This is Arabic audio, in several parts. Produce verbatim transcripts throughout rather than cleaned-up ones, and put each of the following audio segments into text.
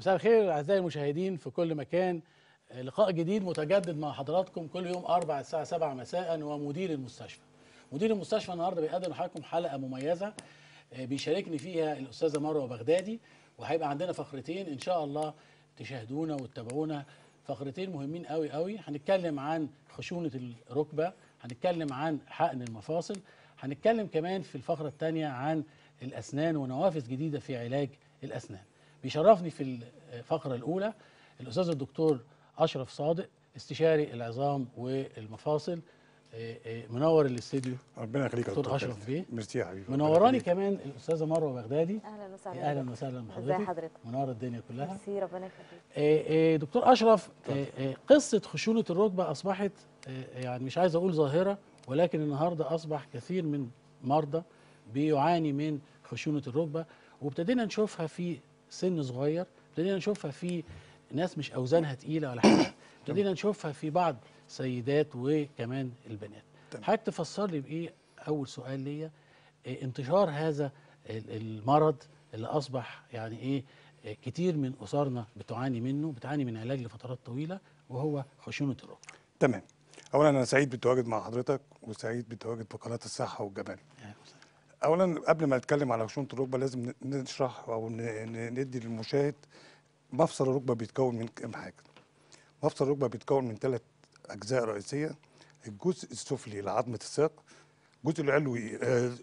مساء الخير اعزائي المشاهدين في كل مكان. لقاء جديد متجدد مع حضراتكم كل يوم أربعة الساعه سبعة مساء ومدير المستشفى. مدير المستشفى النهارده بيقدم لحضراتكم حلقه مميزه بيشاركني فيها الاستاذه مروه بغدادي، وهيبقى عندنا فقرتين ان شاء الله تشاهدونا وتتابعونا. فقرتين مهمين قوي قوي. هنتكلم عن خشونه الركبه، هنتكلم عن حقن المفاصل، هنتكلم كمان في الفقره الثانيه عن الاسنان ونوافذ جديده في علاج الاسنان. بيشرفني في الفقره الاولى الاستاذ الدكتور اشرف صادق، استشاري العظام والمفاصل. منور الاستديو. ربنا يخليك يا دكتور اشرف بيه. ميرسي يا حبيبي. منوراني كمان الاستاذه مروه بغدادي. اهلا وسهلا. اهلا وسهلا بحضرتك. ازي حضرتك؟ منور الدنيا كلها. ميرسي، ربنا يخليك. دكتور اشرف، قصه خشونه الركبه اصبحت يعني مش عايز اقول ظاهره، ولكن النهارده اصبح كثير من مرضى بيعاني من خشونه الركبه، وابتدينا نشوفها في سن صغير، ابتدينا نشوفها في ناس مش اوزانها تقيله ولا حاجه، ابتدينا نشوفها في بعض سيدات وكمان البنات. حضرتك تفسر لي بايه؟ اول سؤال ليا، انتشار هذا المرض اللي اصبح يعني ايه كتير من اسرنا بتعاني منه، بتعاني من علاج لفترات طويله، وهو خشونه الركبه. تمام. اولا انا سعيد بالتواجد مع حضرتك، وسعيد بالتواجد في قناه الصحه والجمال. اولا قبل ما نتكلم على خشونه الركبه لازم نشرح او ندي للمشاهد مفصل الركبه بيتكون من كام حاجه. مفصل الركبه بيتكون من ثلاث اجزاء رئيسيه: الجزء السفلي لعظمه الساق، الجزء العلوي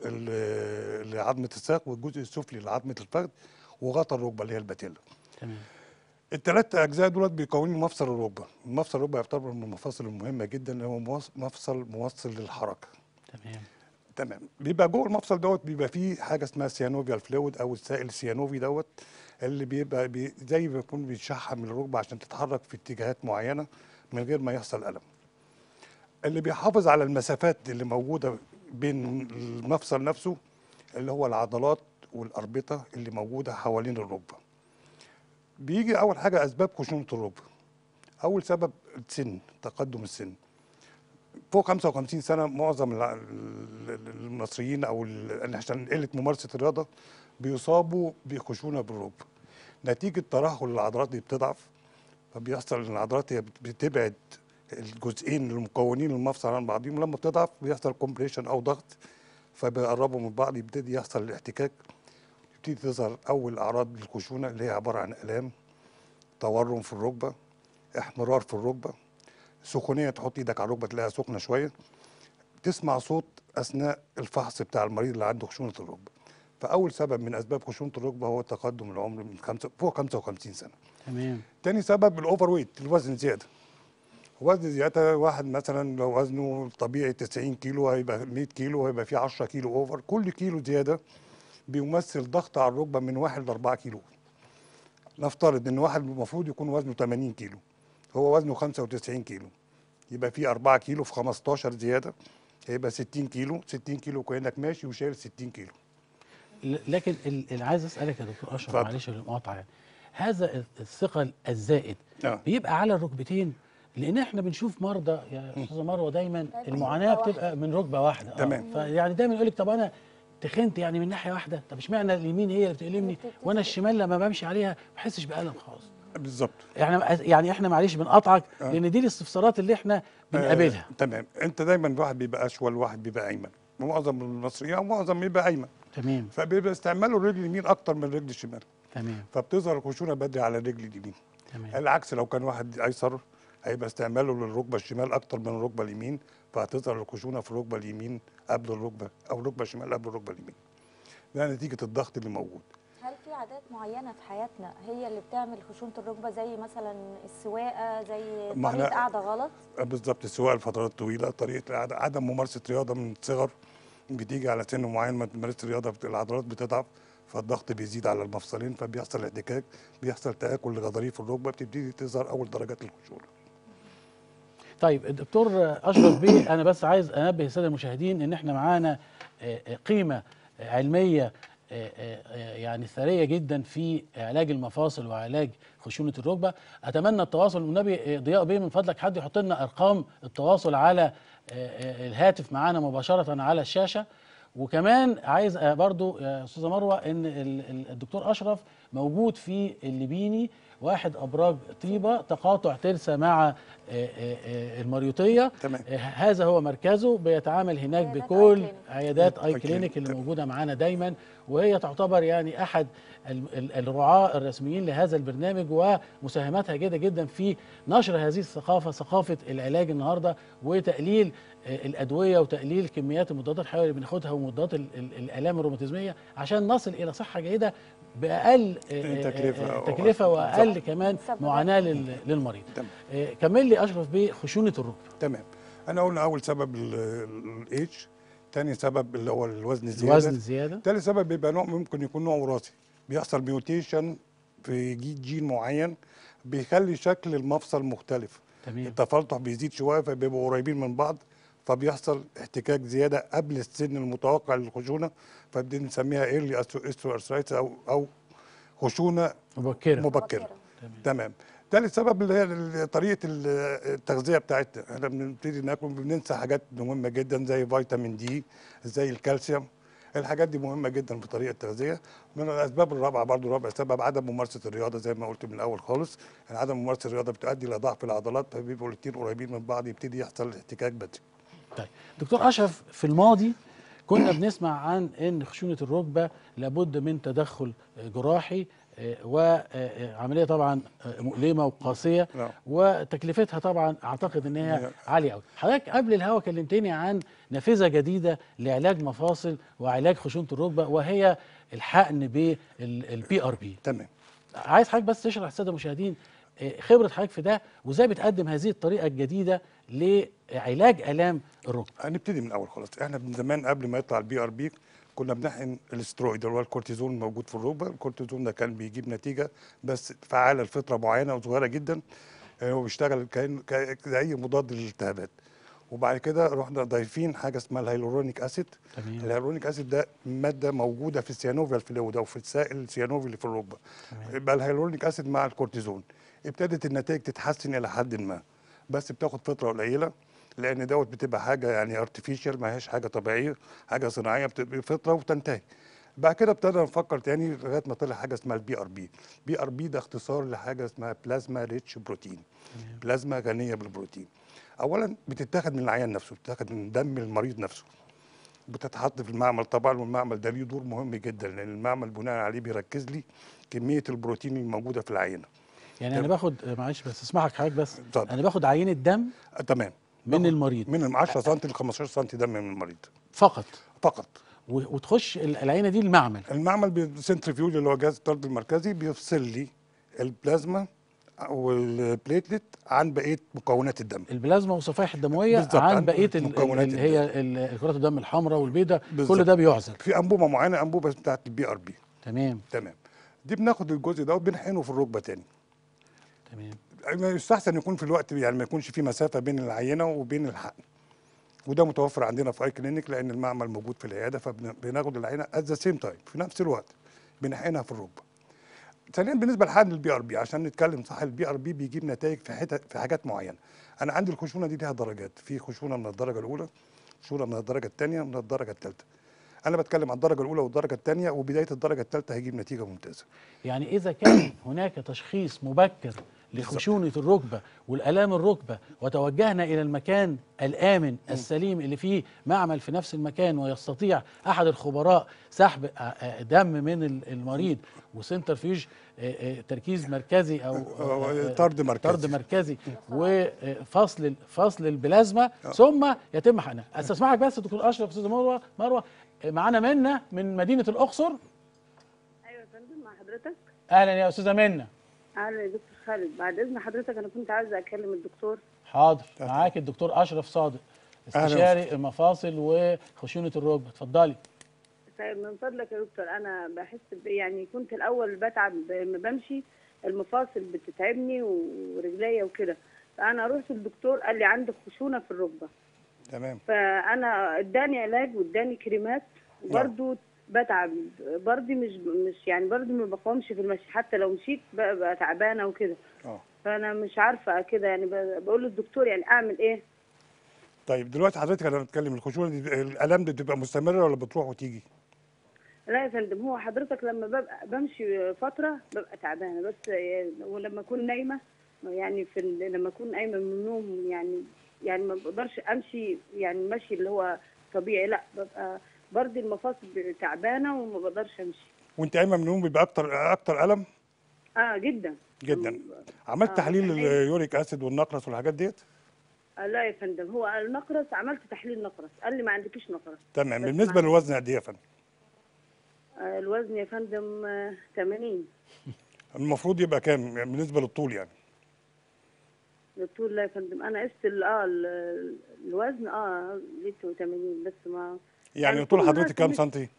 لعظمه الساق، والجزء السفلي لعظمه الفخذ، وغطاء الركبه اللي هي الباتيلا. تمام. الثلاث اجزاء دولت بيكونوا مفصل الركبه. مفصل الركبه يعتبر من المفاصل المهمه جدا، هو مفصل موصل للحركه. تمام. تمام. بيبقى جوه المفصل دوت بيبقى فيه حاجه اسمها سيانوفيال فلويد او السائل السيانوفي دوت، اللي بيبقى بي زي ما يكون بيتشحم من الركبه عشان تتحرك في اتجاهات معينه من غير ما يحصل الم. اللي بيحافظ على المسافات اللي موجوده بين المفصل نفسه اللي هو العضلات والاربطه اللي موجوده حوالين الركبه. بيجي اول حاجه اسباب خشونه الركبه. اول سبب السن، تقدم السن. فوق خمسة وخمسين سنه معظم المصريين او عشان قله ممارسه الرياضه بيصابوا بخشونه بالركبه نتيجه ترهل العضلات اللي بتضعف، فبيحصل ان العضلات هي بتبعد الجزئين المكونين المفصل عن بعضهم، لما بتضعف بيحصل كومبريشن او ضغط فبيقربوا من بعض، يبتدي يحصل الاحتكاك، يبتدي تظهر اول اعراض الخشونه اللي هي عباره عن الام، تورم في الركبه، احمرار في الركبه، سخونيه، تحط ايدك على الركبه تلاقيها سخنه شويه، تسمع صوت اثناء الفحص بتاع المريض اللي عنده خشونه الركبه. فاول سبب من اسباب خشونه الركبه هو تقدم العمر من خمسة فوق خمسة وخمسين سنه. تمام. تاني سبب الاوفر ويت، الوزن زياده. وزن زياده، واحد مثلا لو وزنه طبيعي تسعين كيلو هيبقى مية كيلو، هيبقى فيه عشرة كيلو اوفر. كل كيلو زياده بيمثل ضغط على الركبه من واحد ل أربعة كيلو. نفترض ان واحد المفروض يكون وزنه ثمانين كيلو، هو وزنه خمسة وتسعين كيلو، يبقى في أربعة كيلو في خمستاشر زياده، هيبقى ستين كيلو. ستين كيلو كانك ماشي وشايل ستين كيلو. لكن اللي عايز اسالك يا دكتور اشرف، معلش المقاطعه، يعني هذا الثقل الزائد آه. بيبقى على الركبتين؟ لان احنا بنشوف مرضى يا استاذه مروه دايما المعاناه بتبقى من ركبه واحده. تمام. آه. فيعني دايما يقول لك طب انا تخنت يعني من ناحيه واحده، طب اشمعنى اليمين هي اللي بتألمني وانا الشمال لما بمشي عليها ما بحسش بألم خالص؟ بالظبط. يعني يعني احنا معلش بنقطعك آه. لان دي الاستفسارات اللي احنا بنقابلها. آه. تمام. انت دايما واحد بيبقى اشول وواحد بيبقى ايمن، معظم المصريين معظم بيبقى ايمن. تمام. فبيبقى استعمالوا الرجل اليمين اكتر من الرجل الشمال. تمام. فبتظهر الخشونه بدري على الرجل اليمين. تمام. العكس لو كان واحد ايسر هيبقى استعماله للركبه الشمال اكتر من الركبه اليمين، فهتظهر الخشونه في الركبه اليمين قبل الركبه او الركبه الشمال قبل الركبه اليمين. ده نتيجه الضغط اللي موجود. هل في عادات معينه في حياتنا هي اللي بتعمل خشونه الركبه، زي مثلا السواقه، زي طريقه قاعده غلط؟ بالظبط، السواقه لفترات طويله، طريقه القعده، عدم ممارسه رياضه من الصغر، بتيجي على سن معين ما تمارس رياضه العضلات بتضعف، فالضغط بيزيد على المفصلين، فبيحصل احتكاك، بيحصل تآكل لغضاريف الركبه، بتبتدي تظهر اول درجات الخشونه. طيب الدكتور اشرف بيه، انا بس عايز انبه الساده المشاهدين ان احنا معانا قيمه علميه يعني ثريه جدا في علاج المفاصل وعلاج خشونه الركبه. اتمنى التواصل، والنبي ضياء بيه من فضلك حد يحط لنا ارقام التواصل على الهاتف معانا مباشره على الشاشه. وكمان عايز برضو يا استاذه مروه ان الدكتور اشرف موجود في الليبيني، واحد ابراج طيبه تقاطع ترسا مع آه، آه، آه، المريوطيه. تمام. آه، هذا هو مركزه، بيتعامل هناك عيادات بكل آي كلينيك. عيادات آي اي كلينيك اللي تمام. موجوده معانا دايما، وهي تعتبر يعني احد ال- ال- الرعاة الرسميين لهذا البرنامج، ومساهماتها جيده جدا في نشر هذه الثقافه، ثقافه العلاج النهارده، وتقليل آه، الادويه وتقليل كميات المضادات الحيويه اللي بناخدها ومضادات ال- ال- الالام الروماتيزميه، عشان نصل الى صحه جيده باقل آه، آه، تكلفة آه، أو- تكلفه واقل بالظبط. كمان مسببات. معاناه لل- للمريض. تمام. آه، كمل لي اشرف بخشونه الركبه. تمام. انا قلنا اول سبب الاتش، تاني سبب اللي هو الوزن الزياده، الوزن الزياده. تالت سبب بيبقى نوع ممكن يكون نوع وراثي، بيحصل ميوتيشن في جي- جين معين بيخلي شكل المفصل مختلف. تمام. التفلتح بيزيد شويه فبيبقوا قريبين من بعض، فبيحصل احتكاك زياده قبل السن المتوقع للخشونه، فبدي نسميها ايرلي استروارثرايتس او او خشونه مبكره. مبكره. تمام. تمام. تالت سبب اللي هي ال- طريقه ال- التغذيه بتاعتنا، احنا بنبتدي ناكل بننسى حاجات مهمه جدا زي فيتامين دي، زي الكالسيوم. الحاجات دي مهمه جدا في طريقه التغذيه. من الاسباب الرابعه برضو، رابع سبب عدم ممارسه الرياضه زي ما قلت من الاول خالص، يعني عدم ممارسه الرياضه بتؤدي الى ضعف العضلات، فبيبقوا الاثنين قريبين من بعض، يبتدي يحصل احتكاك بدري. طيب دكتور اشرف، في الماضي كنا بنسمع عن ان خشونه الركبه لابد من تدخل جراحي، آه، وعمليه طبعا آه، مؤلمه وقاسيه، نعم. وتكلفتها طبعا اعتقد ان هي نعم. عاليه قوي. حضرتك قبل الهوا كلمتني عن نافذه جديده لعلاج مفاصل وعلاج خشونه الركبه، وهي الحقن بالبي ار بي. تمام. عايز حضرتك بس تشرح للساده المشاهدين آه، خبره حضرتك في ده، وازاي بتقدم هذه الطريقه الجديده لعلاج الام الركبه. هنبتدي من الاول خالص. احنا من زمان قبل ما يطلع البي ار بي كنا بنحقن الاسترويد اللي هو الكورتيزون الموجود في الركبه. الكورتيزون ده كان بيجيب نتيجه بس فعاله لفتره معينه وصغيره جدا، آه، وبيشتغل كأن ك- زي مضاد للالتهابات. وبعد كده رحنا ضايفين حاجه اسمها الهيلورونيك اسيد. تمام. الهيلورونيك اسيد ده ماده موجوده في السيانوفيال فلويد او في السائل السيانوفي اللي في الركبه. تمام. يبقى الهيلورونيك اسيد مع الكورتيزون ابتدت النتائج تتحسن الى حد ما، بس بتاخد فتره قليله، لان دوت بتبقى حاجه يعني ارتفيشال، ما هيش حاجه طبيعيه، حاجه صناعيه بتبقى فتره وتنتهي. بعد كده ابتدى نفكر تاني لغايه ما طلع حاجه اسمها البي ار بي. بي ار بي ده اختصار لحاجه اسمها بلازما ريتش بروتين، بلازما غنيه بالبروتين. اولا بتتاخد من العيان نفسه، بتتاخد من دم المريض نفسه، بتتحط في المعمل طبعا، والمعمل ده ليه دور مهم جدا، لان المعمل بناء عليه بيركز لي كميه البروتين الموجوده في العينه. يعني انا تمام. باخد آه، معلش بس اسمحك حضرتك بس، اتفضل. انا باخد عينه دم آه، تمام. من باخد المريض من عشرة سم ل خمستاشر سم دم من المريض فقط، فقط. و- وتخش ال- العينه دي المعمل. المعمل بالسنترفيوج اللي هو جهاز الطرد المركزي بيفصل لي البلازما والبليتلت عن بقيه مكونات الدم. البلازما والصفائح الدمويه بالظبط، عن عن بقيه ال- ال- مكونات اللي هي ال- كرات الدم الحمراء والبيضاء، كل بالظبط. ده بيعزل. في انبوبه معينه، انبوبه بتاعت البي ار بي. تمام. تمام. دي بناخد الجزء ده وبنحقنه في الركبه تاني. تمام. ما يستحسن يكون في الوقت، يعني ما يكونش في مسافه بين العينه وبين الحقن، وده متوفر عندنا في اي كلينيك لان المعمل موجود في العياده، فبناخد العينه ات ذا سيم تايم في نفس الوقت بنحقنها في الركبه. ثانيا بالنسبه لحقن البي ار بي، عشان نتكلم صح، البي ار بي بيجيب نتائج في حتت في حاجات معينه. انا عندي الخشونه دي ليها درجات، في خشونه من الدرجه الاولى، خشونه من الدرجه الثانيه، من الدرجه الثالثه. انا بتكلم عن الدرجه الاولى والدرجه الثانيه، وبدايه الدرجه الثالثه هيجيب نتيجه ممتازه. يعني اذا كان هناك تشخيص مبكر لخشونه الركبه والالام الركبه، وتوجهنا الى المكان الامن السليم اللي فيه معمل في نفس المكان، ويستطيع احد الخبراء سحب آه، آه، دم من ال- المريض، وسنترفيوج آه، آه، تركيز مركزي او آه، آه، طرد مركزي. طرد مركزي وفصل ال- فصل البلازما، ثم يتم حقنها. استسمحك بس دكتور اشرف، استاذه مروه مروه آه، معانا منى من مدينه الاقصر. ايوه يا فندم، مع حضرتك. اهلا يا استاذه منى. اهلا يا دكتور خالد، بعد اذن حضرتك انا كنت عايزه اكلم الدكتور. حاضر، معاك الدكتور اشرف صادق، أهلا استشاري المفاصل وخشونه الركبه. اتفضلي. طيب من فضلك يا دكتور، انا بحس ب- يعني كنت الاول بتعب لما بمشي، المفاصل بتتعبني ورجليا وكده، فانا رحت للدكتور قال لي عندك خشونه في الركبه، تمام. فانا اداني علاج واداني كريمات، وبرده بتعب برضه، مش مش يعني برضه ما بقومش في المشي، حتى لو مشيت ببقى تعبانه وكده. اه فانا مش عارفه كده، يعني ب- بقول للدكتور يعني اعمل ايه. طيب دلوقتي حضرتك انا بتكلم الخشونه دي، الالام دي بتبقى مستمره ولا بتروح وتيجي؟ لا يا فندم، هو حضرتك لما ببقى بمشي فتره ببقى تعبانه، بس ولما اكون نايمه يعني في ال- لما اكون قايمه من النوم يعني يعني ما بقدرش امشي يعني مشي اللي هو طبيعي، لا ببقى برضه المفاصل تعبانه وما بقدرش امشي. وانت قايمه من النوم بيبقى اكتر اكتر الم؟ اه جدا. جدا. أم- عملت اه تحليل يعني اليوريك اسيد والنقرس والحاجات ديت؟ آه لا يا فندم، هو النقرس عملت تحليل نقرس قال لي ما عندكيش نقرس. تمام. بس بالنسبه مع للوزن قد ايه يا فندم؟ آه الوزن يا فندم آه ثمانين. المفروض يبقى كام بالنسبه للطول يعني؟ الطول لا يا فندم، انا قست ال- اه ال- الوزن اه لقيته ثمانين بس ما يعني طول كل حضرتك الناس كام مش- سنتي؟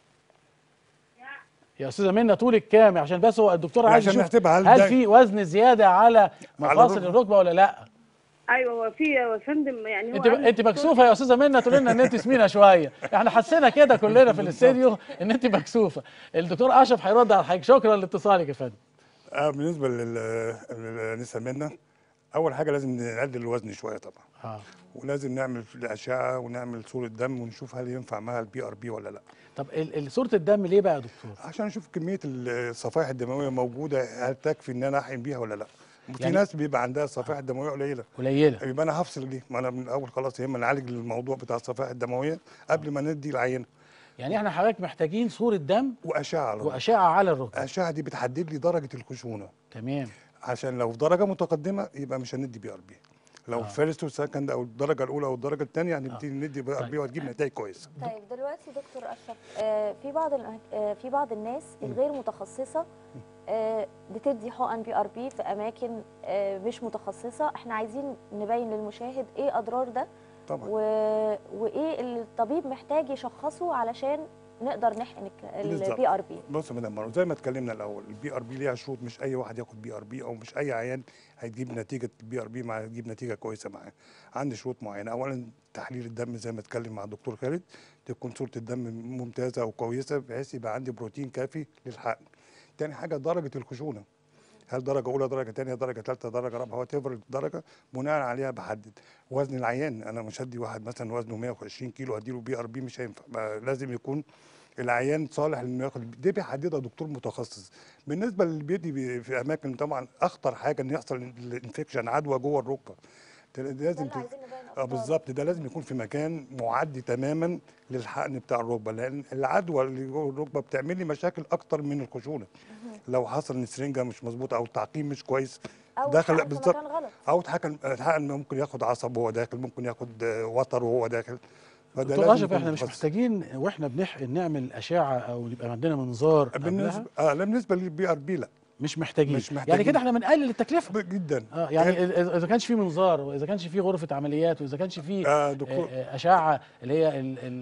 يا استاذه منى طولك كام؟ عشان بس هو الدكتور عايز عشان يشوف نحسبها هل هل ده في وزن زياده على مفاصل الركبة؟ الركبه ولا لا. ايوه هو في يا فندم يعني هو انت قال لي انت الدكتور- مكسوفه يا استاذه منى، تقول لنا ان انت سمينه شويه، احنا حسينا كده كلنا في الاستديو ان انت مكسوفه. الدكتور اشرف هيرد على حضرتك. شكرا لاتصالك يا فندم. آه بالنسبه لل- للنساء منا، اول حاجه لازم نقلل الوزن شويه طبعا، اه ولازم نعمل اشعه ونعمل صوره دم ونشوف هل ينفع معاها البي ار بي ولا لا، طب ال- ال- صوره الدم ليه بقى يا دكتور؟ عشان نشوف كميه الصفائح الدمويه موجوده هل تكفي ان انا احقن بيها ولا لا. في يعني- ناس بيبقى عندها صفائح دمويه قليله، قليله. يبقى انا هفصل دي، ما انا من الاول خلاص يا اما نعالج الموضوع بتاع الصفائح الدمويه قبل ما ندي العينه. يعني احنا حضرتك محتاجين صوره دم واشعه على الركبة. واشعه على الركبه. الاشعه دي بتحدد لي درجه الخشونه، تمام. عشان لو في درجه متقدمه يبقى مش هندي بي ار بي، لو آه. فيرست وسكند او الدرجه الاولى او الدرجه الثانيه هنبتدي ندي بي ار طيب. بي وهتجيب نتائج كويسه. طيب دلوقتي دكتور اشرف، آه، في بعض الأ- آه، في بعض الناس الغير متخصصه آه، بتدي حقن بي ار بي في اماكن آه، مش متخصصه. احنا عايزين نبين للمشاهد ايه اضرار ده طبعا. و... وايه اللي الطبيب محتاج يشخصه علشان نقدر نحقن بالظبط. البي ار بي. بص يا مدام مروه، زي ما اتكلمنا الاول، البي ار بي ليها شروط، مش اي واحد ياخد بي ار بي او مش اي عيان هيجيب نتيجه البي ار بي مع هتجيب نتيجه كويسه معاه. عندي شروط معينه، اولا تحليل الدم زي ما اتكلم مع الدكتور خالد، تكون صوره الدم ممتازه وكويسه بحيث يبقى عندي بروتين كافي للحقن. تاني حاجه درجه الخشونه، هل درجه اولى درجه ثانيه درجه ثالثه درجه رابعه وات ايفر الدرجه، بناء عليها بحدد وزن العيان. انا مش هدي واحد مثلا وزنه مية وعشرين كيلو هديله بي ار بي، مش هينفع، بقى لازم يكون العيان صالح انه ياخد. دي بيحددها دكتور متخصص. بالنسبه اللي بيدي بي- في اماكن، طبعا اخطر حاجه ان يحصل الانفكشن عدوى جوه الركبه، ده لازم اللي ت- عايزين نبين اه أخطاره. بالظبط، ده لازم يكون في مكان معد تماما للحقن بتاع الركبه، لان العدوى اللي جوه الركبه بتعمل لي مشاكل اكتر من الخشونه. لو حصل ان السرنجه مش مظبوطه او التعقيم مش كويس او داخل اتحقن في بالظبط، مكان غلط. او اتحقن الحقن ممكن ياخد عصب وهو داخل، ممكن ياخد آه، وتر وهو داخل، فده دكتور لازم اشرف يكون احنا مش متخصص. محتاجين واحنا بنحقن نعمل اشعه او يبقى عندنا منظار قبلها؟ بالنسبه اه لا، بالنسبه للبي ار بي لا، مش محتاجين. مش يعني محتاجين. كده احنا بنقلل التكلفه. ب- جدا. اه يعني إذا- اذا كانش في منظار واذا كانش في غرفه عمليات واذا كانش في آه دكتور. آه، آه، اشعه اللي هي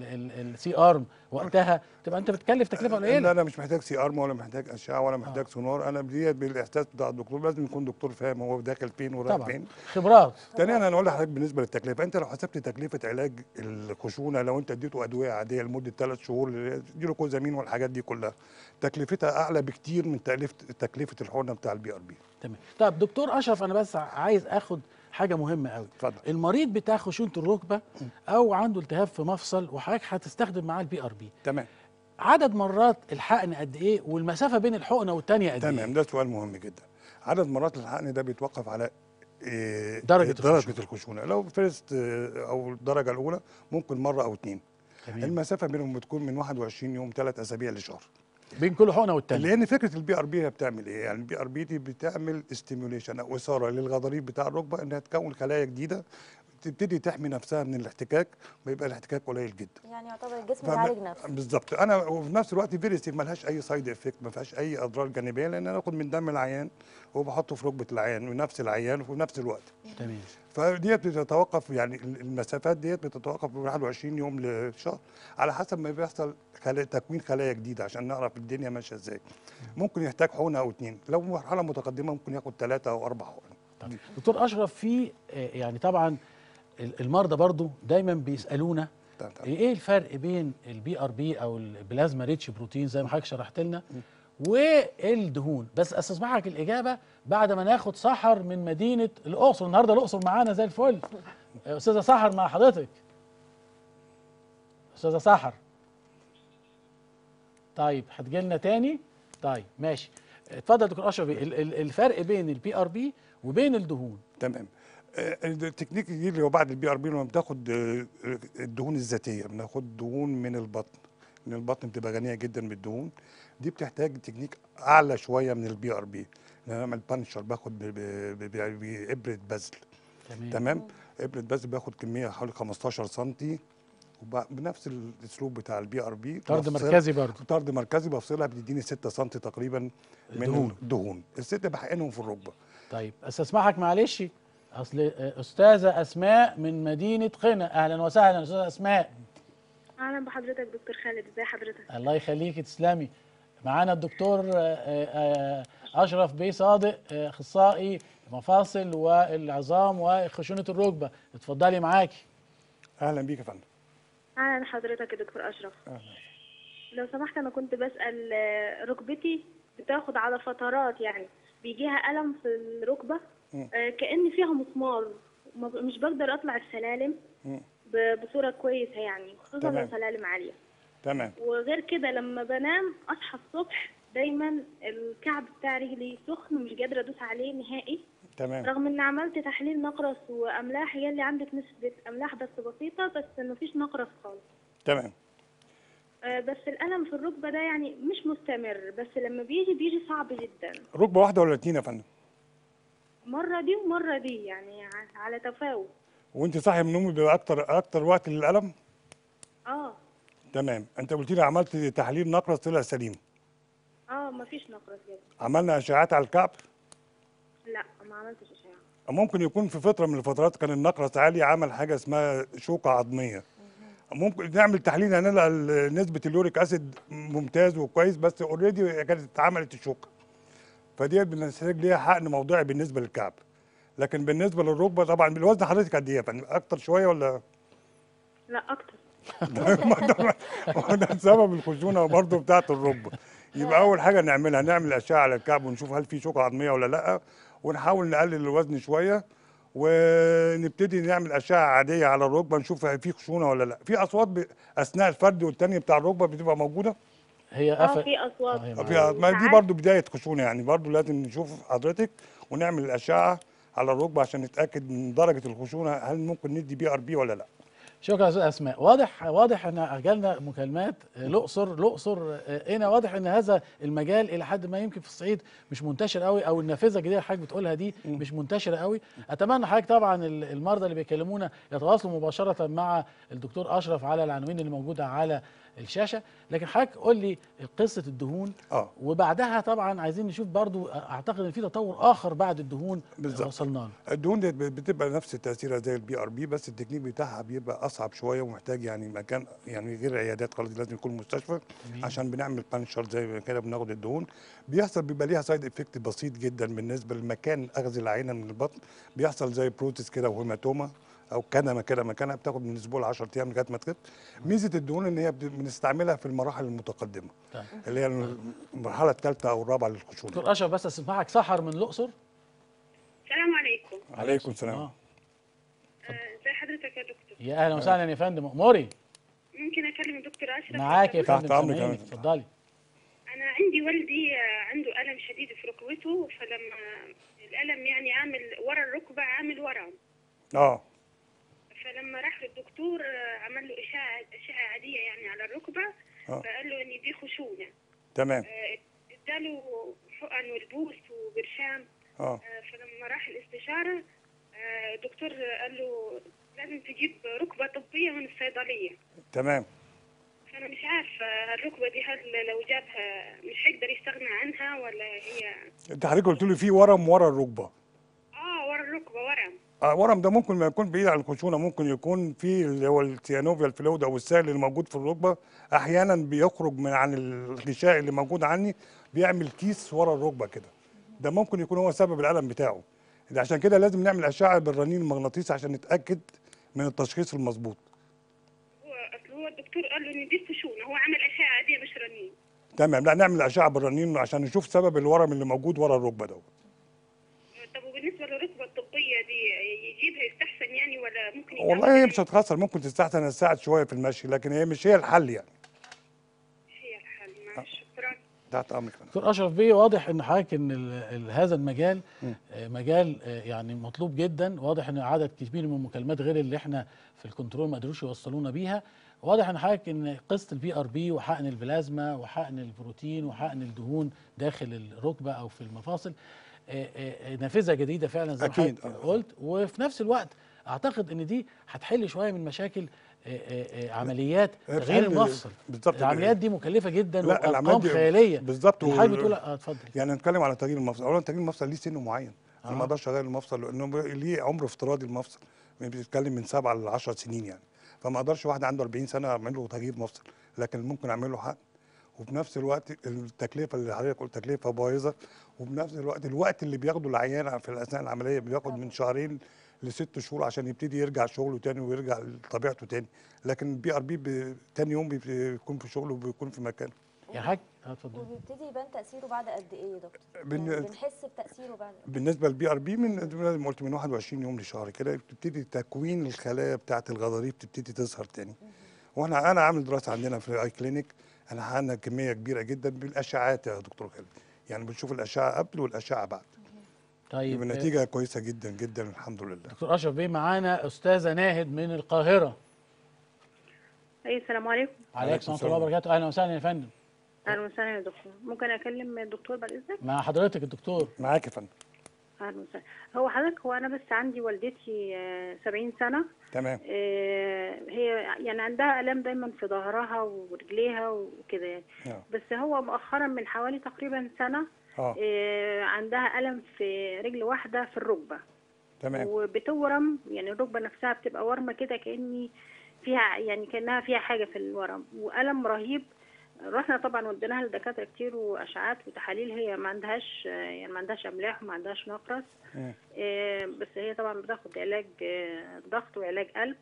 السي ارم وقتها تبقى انت بتكلف تكلفه لا قليله. انا مش محتاج سي ارم ولا محتاج اشعه ولا محتاج سونار، انا بديت بالاحساس بتاع الدكتور، لازم يكون دكتور فاهم هو داخل فين ورايح طبعا فين. خبرات. تاني انا هقول لحضرتك بالنسبه للتكلفه، انت لو حسبت تكلفه علاج الخشونه، لو انت اديته ادويه عاديه لمده ثلاث شهور اديله كوزامين والحاجات دي كلها، تكلفتها اعلى بكتير من تكلفه تكلفه الحقنه بتاع البي ار بي. تمام. طب دكتور اشرف انا بس عايز اخد حاجه مهمه قوي. اتفضل. المريض بتاع خشونه الركبه او عنده التهاب في مفصل وحضرتك هتستخدم معاه البي ار بي، تمام. عدد مرات الحقن قد ايه والمسافه بين الحقنه والثانيه قد ايه؟ تمام، ده سؤال مهم جدا. عدد مرات الحقن ده بيتوقف على إيه درجة درجه الخشونة. الخشونه، لو فيرست او الدرجه الاولى ممكن مره او اتنين. تمام. المسافه بينهم بتكون من واحد وعشرين يوم ثلاث اسابيع لشهر. بين كل حقنه والثانيه. لان فكره البي ار بي هي بتعمل ايه؟ يعني البي ار بي دي بتعمل استيموليشن او اثاره للغضاريف بتاع الركبه انها تكون خلايا جديده تبتدي تحمي نفسها من الاحتكاك، بيبقى الاحتكاك قليل جدا. يعني يعتبر الجسم فب- بيعالج نفسه. بالظبط. انا وفي نفس الوقت فيري سيف، ملهاش اي سايد افكت، ما فيهاش اي اضرار جانبيه، لان انا باخد من دم العيان وبحطه في ركبه العيان ونفس العيان وفي نفس الوقت. تمام. فديت بتتوقف، يعني المسافات ديت بتتوقف من واحد وعشرين يوم لشهر على حسب ما بيحصل خلايا تكوين خلايا جديده عشان نعرف الدنيا ماشيه ازاي. ممكن يحتاج حقنه او اتنين، لو مرحله متقدمه ممكن ياخد ثلاثه او اربع حقن. طب دكتور اشرف، في آه، يعني طبعا ال- المرضى برضو دايما بيسالونا تمام. ايه الفرق بين البي ار بي او البلازما ريتش بروتين زي ما حضرتك شرحت لنا والدهون، بس استسمحك الاجابه بعد ما ناخد سحر من مدينه الاقصر. النهارده الاقصر معانا زي الفل. آه، استاذه سحر مع حضرتك. استاذه سحر. طيب هتجي لنا تاني. طيب ماشي، اتفضل يا دكتور اشرف. ال- ال- الفرق بين البي ار بي وبين الدهون. تمام. آه، التكنيك الجديد اللي هو بعد البي ار بي لما بتاخد آه، الدهون الذاتيه، بناخد دهون من البطن، من البطن بتبقى غنيه جدا بالدهون. دي بتحتاج تكنيك اعلى شويه من البي ار بي. انا بعمل بانشر، باخد ب- ب- ب- بابره بذل. تمام. تمام. ابره بذل باخد كميه حوالي خمستاشر سنتي، وبنفس الاسلوب بتاع البي ار بي. طرد مركزي برضه. طرد مركزي بفصلها، بتديني ستة سنتي تقريبا من دهون. الدهون. الست بحقنهم في الركبه. طيب استسمحك معلش، اصل استاذه اسماء من مدينه قنا. اهلا وسهلا استاذه اسماء. اهلا بحضرتك دكتور خالد، ازي حضرتك؟ الله يخليكي، تسلمي. معانا الدكتور آه، آه، اشرف بيه صادق، آه، اخصائي مفاصل والعظام وخشونه الركبه. اتفضلي معاكي. اهلا بيك يا فندم. اهلا حضرتك يا دكتور اشرف. لو سمحت انا كنت بسال، آه، ركبتي بتاخد على فترات، يعني بيجيها الم في الركبه، آه، كأن فيها مسمار، ما ب- مش بقدر اطلع السلالم ب- بصوره كويسه، يعني خصوصا لو تمام. سلالم عاليه. تمام. وغير كده لما بنام اصحى الصبح دايما الكعب بتاع رجلي سخن ومش قادره ادوس عليه نهائي، تمام. رغم ان عملت تحليل نقرس واملاح، قال لي عندك نسبه املاح بس بسيطه، بس مفيش نقرس خالص. تمام. آه، بس الالم في الركبه ده يعني مش مستمر، بس لما بيجي بيجي صعب جدا، ركبه واحده ولا اتنين يا فندم؟ مره دي ومره دي، يعني ع- على تفاوت. وانت صاحي من النوم بيبقى اكتر اكتر وقت للالم؟ اه تمام. انت قلت لي عملت تحليل نقرس طلع سليم. اه مفيش نقرس جدا. عملنا اشعاعات على الكعب. لا ما عملتش اشعه. ممكن يكون في فتره من الفترات كان النقرس عالي، عمل حاجه اسمها شوكه عظميه. ممكن نعمل تحليل هنلاقي ال- نسبه اليوريك اسيد ممتاز وكويس، بس اوريدي كانت اتعملت الشوكه، فدي بنحتاج ليها حقن موضعي بالنسبه للكعب. لكن بالنسبه للركبه طبعا الوزن حضرتك قد ايه يا فندم؟ اكتر شويه ولا؟ لا اكتر. ما ده سبب الخشونه برضه بتاعت الركبه. يبقى اول حاجه نعملها نعمل اشعه على الكعب ونشوف هل في شوكه عظميه ولا لا، ونحاول نقلل الوزن شويه، ونبتدي نعمل اشعه عاديه على الركبه نشوف في خشونه ولا لا. في اصوات ب... اثناء الفرد والتاني بتاع الركبه بتبقى موجوده. هي اه قفل. في اصوات. آه، هي في ما دي برضو بدايه خشونه، يعني برضو لازم نشوف حضرتك ونعمل الاشعه على الركبه عشان نتاكد من درجه الخشونه، هل ممكن ندي بي ار بي ولا لا. شكرا يا استاذ اسماء. واضح واضح ان جالنا مكالمات. آه، الاقصر الاقصر آه، هنا واضح ان هذا المجال الى حد ما يمكن في الصعيد مش منتشر قوي، او النافذه الجديده اللي حضرتك بتقولها دي مش منتشره قوي. اتمنى حضرتك طبعا ال- المرضى اللي بيكلمونا يتواصلوا مباشره مع الدكتور اشرف على العناوين اللي موجوده على الشاشه. لكن حضرتك قول لي قصه الدهون، اه وبعدها طبعا عايزين نشوف برضو. اعتقد ان في تطور اخر بعد الدهون بالظبط. وصلنا له. الدهون دي بتبقى نفس تاثيرها زي البي ار بي، بس التكنيك بتاعها بيبقى اصعب شويه ومحتاج يعني مكان، يعني غير عيادات خالص، لازم يكون مستشفى عشان بنعمل بانشر زي كده بناخد الدهون. بيحصل بيبقى ليها سايد افكت بسيط جدا بالنسبه لمكان اخذ العينه من البطن، بيحصل زي بروتس كده وهيماتوما او كدمه كده مكانها، بتاخد من اسبوع ل عشرة ايام لغايه ما تخف. ميزه الدهون ان هي بت- بنستعملها في المراحل المتقدمه، طيب. اللي هي المرحله الثالثه او الرابعه للخشونه. دكتور اشرف بس اسمحك، سحر من الاقصر. السلام عليكم. عليكم السلام. آه. آه، ازي حضرتك يا دكتور؟ يا اهلا وسهلا يا فندم، اموري. ممكن اكلم الدكتور اشرف؟ معاك يا تحت فندم، أمرك يا سامعينك. فندم. اتفضلي. انا عندي والدي آه، عنده الم شديد في ركبته، فلما الالم يعني عامل ورا الركبه، عامل ورم، اه فلما راح للدكتور آه، عمل له اشعه اشعه عاديه يعني على الركبه، آه. فقال له ان دي خشونه. تمام. آه، اداله حقن والبوس وبرشام. اه آه، فلما راح الاستشاره، آه، الدكتور قال له لازم تجيب ركبه طبيه من الصيدليه. تمام. فأنا مش عارفة الركبة دي هل لو جابها مش هيقدر يستغنى عنها ولا هي؟ انت حضرتك قلت لي في ورم ورا الركبه. آه ورا الركبة ورم. آه ورم ده ممكن ما يكون بعيد عن الخشونه، ممكن يكون في اللي هو السيانوفيال فلويد او السائل اللي موجود في الركبه، احيانا بيخرج من عن الغشاء اللي موجود عني، بيعمل كيس ورا الركبه كده. ده ممكن يكون هو سبب الالم بتاعه. ده عشان كده لازم نعمل اشعه بالرنين المغناطيسي عشان نتاكد من التشخيص المظبوط. هو أصل هو الدكتور قال له إن دي خشونة، هو عمل أشعة عادية مش رنين. تمام. لا نعمل اشعه بالرنين عشان نشوف سبب الورم اللي موجود ورا الركبه دوت. طب وبالنسبة للركبة الطبية دي يجيبها يستحسن يعني ولا ممكن يتعمل والله هي يعني؟ مش هتخسر، ممكن تستحسن تساعد شويه في المشي، لكن هي مش هي الحل يعني. مش هي الحل، ماشي. تحت امرك. دكتور اشرف بيه، واضح ان حضرتك ان ال- ال- هذا المجال آه، مجال آه، يعني مطلوب جدا. واضح ان عدد كبير من المكالمات غير اللي احنا في الكنترول ما قدروش يوصلونا بيها. واضح ان حضرتك ان قصه البي ار بي وحقن البلازما وحقن البروتين وحقن الدهون داخل الركبه او في المفاصل آه، آه، نافذه جديده فعلا زي ما أكيد، حضرتك آه. قلت. وفي نفس الوقت اعتقد ان دي هتحل شويه من مشاكل آه، آه، آه، عمليات آه، تغيير بتحل- المفصل. بالظبط. العمليات دي مكلفه جدا لا، العمليات وارقام دي خياليه بالظبط. اللي حضرتك وال- بتقول اه اتفضل. يعني نتكلم على تغيير المفصل. اولا تغيير المفصل ليه سن معين، انا آه. ما اقدرش اغير المفصل لانه ب- ليه عمر افتراضي المفصل، بيتكلم من سبعة ل عشر سنين يعني. فما اقدرش واحد عنده أربعين سنه اعمل له تغيير مفصل، لكن ممكن اعمل له حقن. وفي نفس الوقت التكلفه اللي حضرتك قلت تكلفه بايظه، وفي نفس الوقت الوقت اللي بياخده العيان في اثناء العمليه بياخد من شهرين لست شهور عشان يبتدي يرجع شغله تاني ويرجع لطبيعته تاني. لكن البي ار بي تاني يوم بيكون في شغله وبيكون في مكانه. يا حاج اه اتفضل. وبيبتدي يبان تاثيره بعد قد ايه يا دكتور؟ بن- يعني بنحس بتاثيره بعد قد بالنسبه للبي ار بي من زي ما قلت من واحد وعشرين يوم لشهر كده بتبتدي تكوين الخلايا بتاعه الغضاريف تبتدي تظهر تاني. واحنا انا عامل دراسه عندنا في اي كلينيك، انا حققنا كميه كبيره جدا بالاشعاعات يا دكتور خالد. يعني بنشوف الاشعه قبل والاشعه بعد، طيب يبقى آه، النتيجه كويسه جدا جدا الحمد لله. دكتور اشرف بيه معانا استاذه ناهد من القاهره. اي السلام عليكم. عليكم السلام ورحمه الله وبركاته. اهلا وسهلا يا فندم. اهلا وسهلا يا دكتور، ممكن اكلم الدكتور بعد اذنك؟ مع حضرتك الدكتور. معاك يا فندم. اهلا وسهلا. هو حضرتك، هو انا بس عندي والدتي آه، سبعين سنه. تمام. آه، هي يعني عندها الام دايما في ظهرها ورجليها وكده يعني. آه. بس هو مؤخرا من حوالي تقريبا سنه اه آه، عندها الم في رجل واحده في الركبه، تمام. وبتورم، يعني الركبه نفسها بتبقى ورمه كده كاني فيها، يعني كانها فيها حاجه في الورم، والم رهيب. رحنا طبعا وديناها لدكاتره كتير واشعاعات وتحاليل، هي ما عندهاش يعني ما عندهاش املاح وما عندهاش نقرس. مم. آه، بس هي طبعا بتاخد علاج آه، ضغط وعلاج قلب.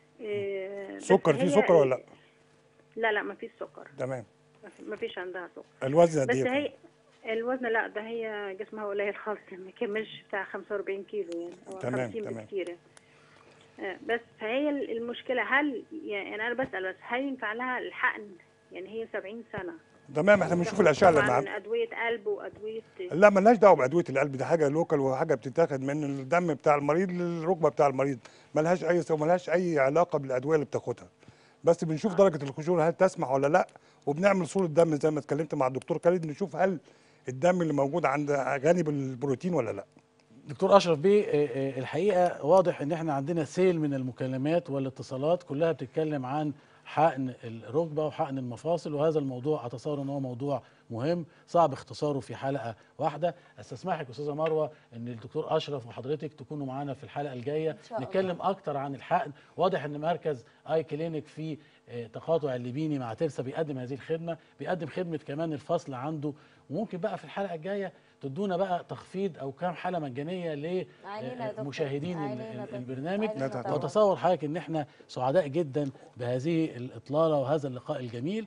آه، بس سكر، في هي- سكر ولا لا؟ لا لا ما فيش سكر، تمام. ما فيش عندها سكر. الوزن قد بس ايه يا هي فندم؟ الوزن، لا ده هي جسمها قليل خالص، ما كملش بتاع خمسة وأربعين كيلو يعني، او تمام، خمسين تمام. بكتير يعني. آه، بس فهي المشكله، هل يعني انا بسال بس هل ينفع لها الحقن؟ يعني هي سبعين سنة. تمام. احنا بنشوف الاشعه اللي معانا. طبعا ادويه قلب وادويه. لا ملناش دعوه بادويه القلب، دي حاجه لوكال وحاجه بتتاخد من الدم بتاع المريض للركبه بتاع المريض، ملهاش اي ملهاش اي علاقه بالادويه اللي بتاخدها. بس بنشوف درجه الخشونه هل تسمح ولا لا، وبنعمل صوره دم زي ما اتكلمت مع الدكتور خالد نشوف هل الدم اللي موجود عند غني بالبروتين ولا لا. دكتور اشرف بيه، آه، آه، الحقيقه واضح ان احنا عندنا سيل من المكالمات والاتصالات كلها بتتكلم عن حقن الركبه وحقن المفاصل، وهذا الموضوع اتصور ان هو موضوع مهم صعب اختصاره في حلقه واحده. استسمحك استاذه مروه ان الدكتور اشرف وحضرتك تكونوا معانا في الحلقه الجايه إن شاء الله. نتكلم اكتر عن الحقن. واضح ان مركز اي كلينيك في آه، تقاطع الليبيني مع ترسا بيقدم هذه الخدمه، بيقدم خدمه كمان الفصل عنده. وممكن بقى في الحلقه الجايه تدونا بقى تخفيض او كام حاله مجانيه علينا يا دكتور. لمشاهدين علينا طبعاً. البرنامج. علينا طبعاً. وتصور حضرتك ان احنا سعداء جدا بهذه الاطلاله وهذا اللقاء الجميل.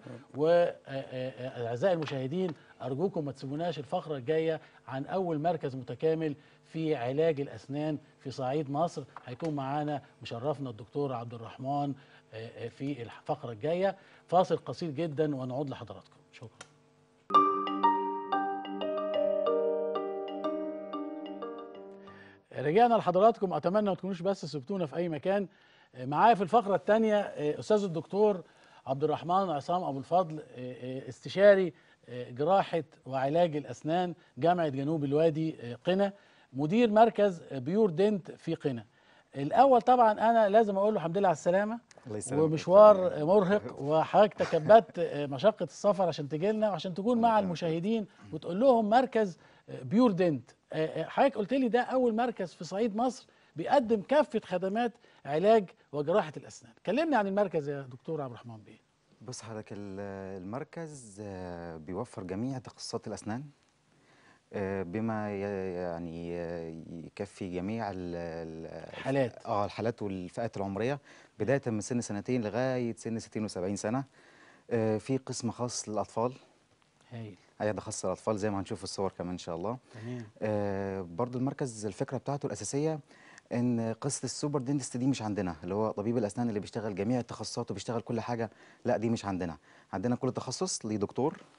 واعزائي المشاهدين ارجوكم ما تسيبوناش الفقره الجايه عن اول مركز متكامل في علاج الاسنان في صعيد مصر. هيكون معانا مشرفنا الدكتور عبد الرحمن في الفقره الجايه. فاصل قصير جدا ونعود لحضراتكم. شكرا. رجعنا لحضراتكم، اتمنى ما تكونوش بس سبتونا في اي مكان. معايا في الفقره الثانيه استاذ الدكتور عبد الرحمن عصام ابو الفضل، استشاري جراحه وعلاج الاسنان جامعه جنوب الوادي قنا، مدير مركز بيور دنت في قنا. الاول طبعا انا لازم اقول له الحمد لله على السلامه، الله يسلمك. ومشوار مرهق وحضرتك تكبدت مشقه السفر عشان تجي لنا وعشان تكون مع المشاهدين وتقول لهم مركز بيور دنت. حضرتك قلت لي ده اول مركز في صعيد مصر بيقدم كافه خدمات علاج وجراحه الاسنان. كلمني عن المركز يا دكتور عبد الرحمن بيه. بص حضرتك، ال- المركز آه، بيوفر جميع تخصصات الأسنان آه، بما ي- يعني آه، يكفي جميع ال- ال- الحالات. اه الحالات والفئات العمرية، بداية من سن سنتين لغاية سن ستين وسبعين سنة. آه، في قسم خاص للأطفال، هايل. عيادة خاصة للأطفال زي ما هنشوف في الصور كمان إن شاء الله. تمام. آه، برضو المركز الفكرة بتاعته الأساسية ان قصه السوبر دينتست دي مش عندنا، اللي هو طبيب الاسنان اللي بيشتغل جميع التخصصات وبيشتغل كل حاجه، لا دي مش عندنا. عندنا كل تخصص ليه دكتور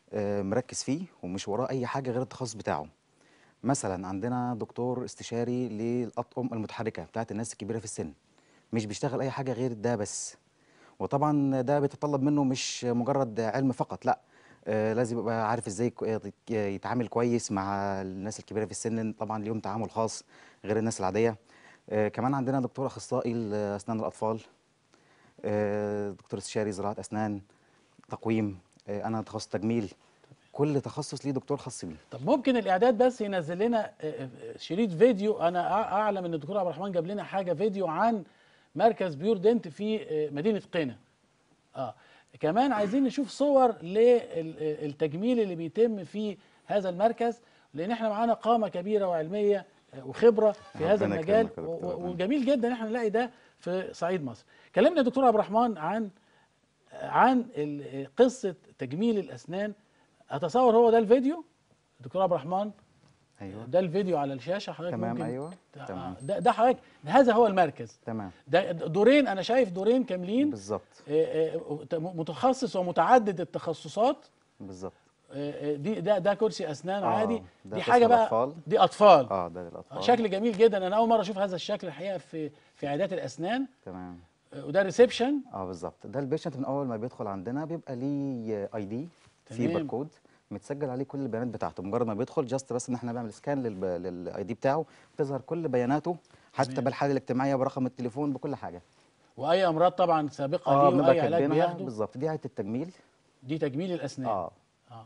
آه، مركز فيه ومش وراه اي حاجه غير التخصص بتاعه. مثلا عندنا دكتور استشاري للاطقم المتحركه بتاعت الناس الكبيره في السن، مش بيشتغل اي حاجه غير ده بس. وطبعا ده بيتطلب منه مش مجرد علم فقط، لا، آه، لازم يبقى عارف ازاي كو- يت- يتعامل كويس مع الناس الكبيره في السن، لأن طبعا ليهم تعامل خاص غير الناس العاديه. آه، كمان عندنا دكتور اخصائي لاسنان الاطفال، آه، دكتور استشاري زراعه اسنان، تقويم، آه، انا تخصص تجميل. كل تخصص ليه دكتور خاص بيه. طب ممكن الاعداد بس ينزل لنا آه، آه، شريط فيديو؟ انا أع- اعلم ان الدكتور عبد الرحمن جاب لنا حاجه فيديو عن مركز بيور دنت في آه، مدينه قنا. اه كمان عايزين نشوف صور للتجميل اللي بيتم في هذا المركز، لان احنا معانا قامه كبيره وعلميه آه، وخبره في هذا ربنا المجال، يكرمك يا و- دكتور، و- ربنا. وجميل جدا ان احنا نلاقي ده في صعيد مصر. كلمنا يا دكتور عبد الرحمن عن عن ال- قصه تجميل الاسنان. اتصور هو ده الفيديو دكتور عبد الرحمن؟ ايوه ده الفيديو على الشاشه حضرتك تمام، ممكن ايوه آه، تمام ده ده حضرتك هذا هو المركز. تمام ده دورين، انا شايف دورين كاملين، بالظبط آه، آه، متخصص ومتعدد التخصصات. بالظبط. آه، آه، دي ده ده كرسي اسنان عادي. اه ده دي قسم حاجه بقى، الاطفال. دي اطفال. اه ده آه، للاطفال. شكل جميل جدا، انا اول مره اشوف هذا الشكل الحقيقه في في عيادات الاسنان. تمام. آه، وده ريسبشن. اه بالظبط، ده البيشنت من اول ما بيدخل عندنا بيبقى ليه اي دي في تمام. باركود متسجل عليه كل البيانات بتاعته. مجرد ما بيدخل جاست بس ان احنا بنعمل سكان للاي دي بتاعه، بتظهر كل بياناته حتى تمام. بالحاله الاجتماعيه برقم التليفون بكل حاجه. واي امراض طبعا سابقه اه ليه بنبقى واي علاج كاتبينها بياخده. بالظبط. دي عاده التجميل. دي تجميل الاسنان. اه اه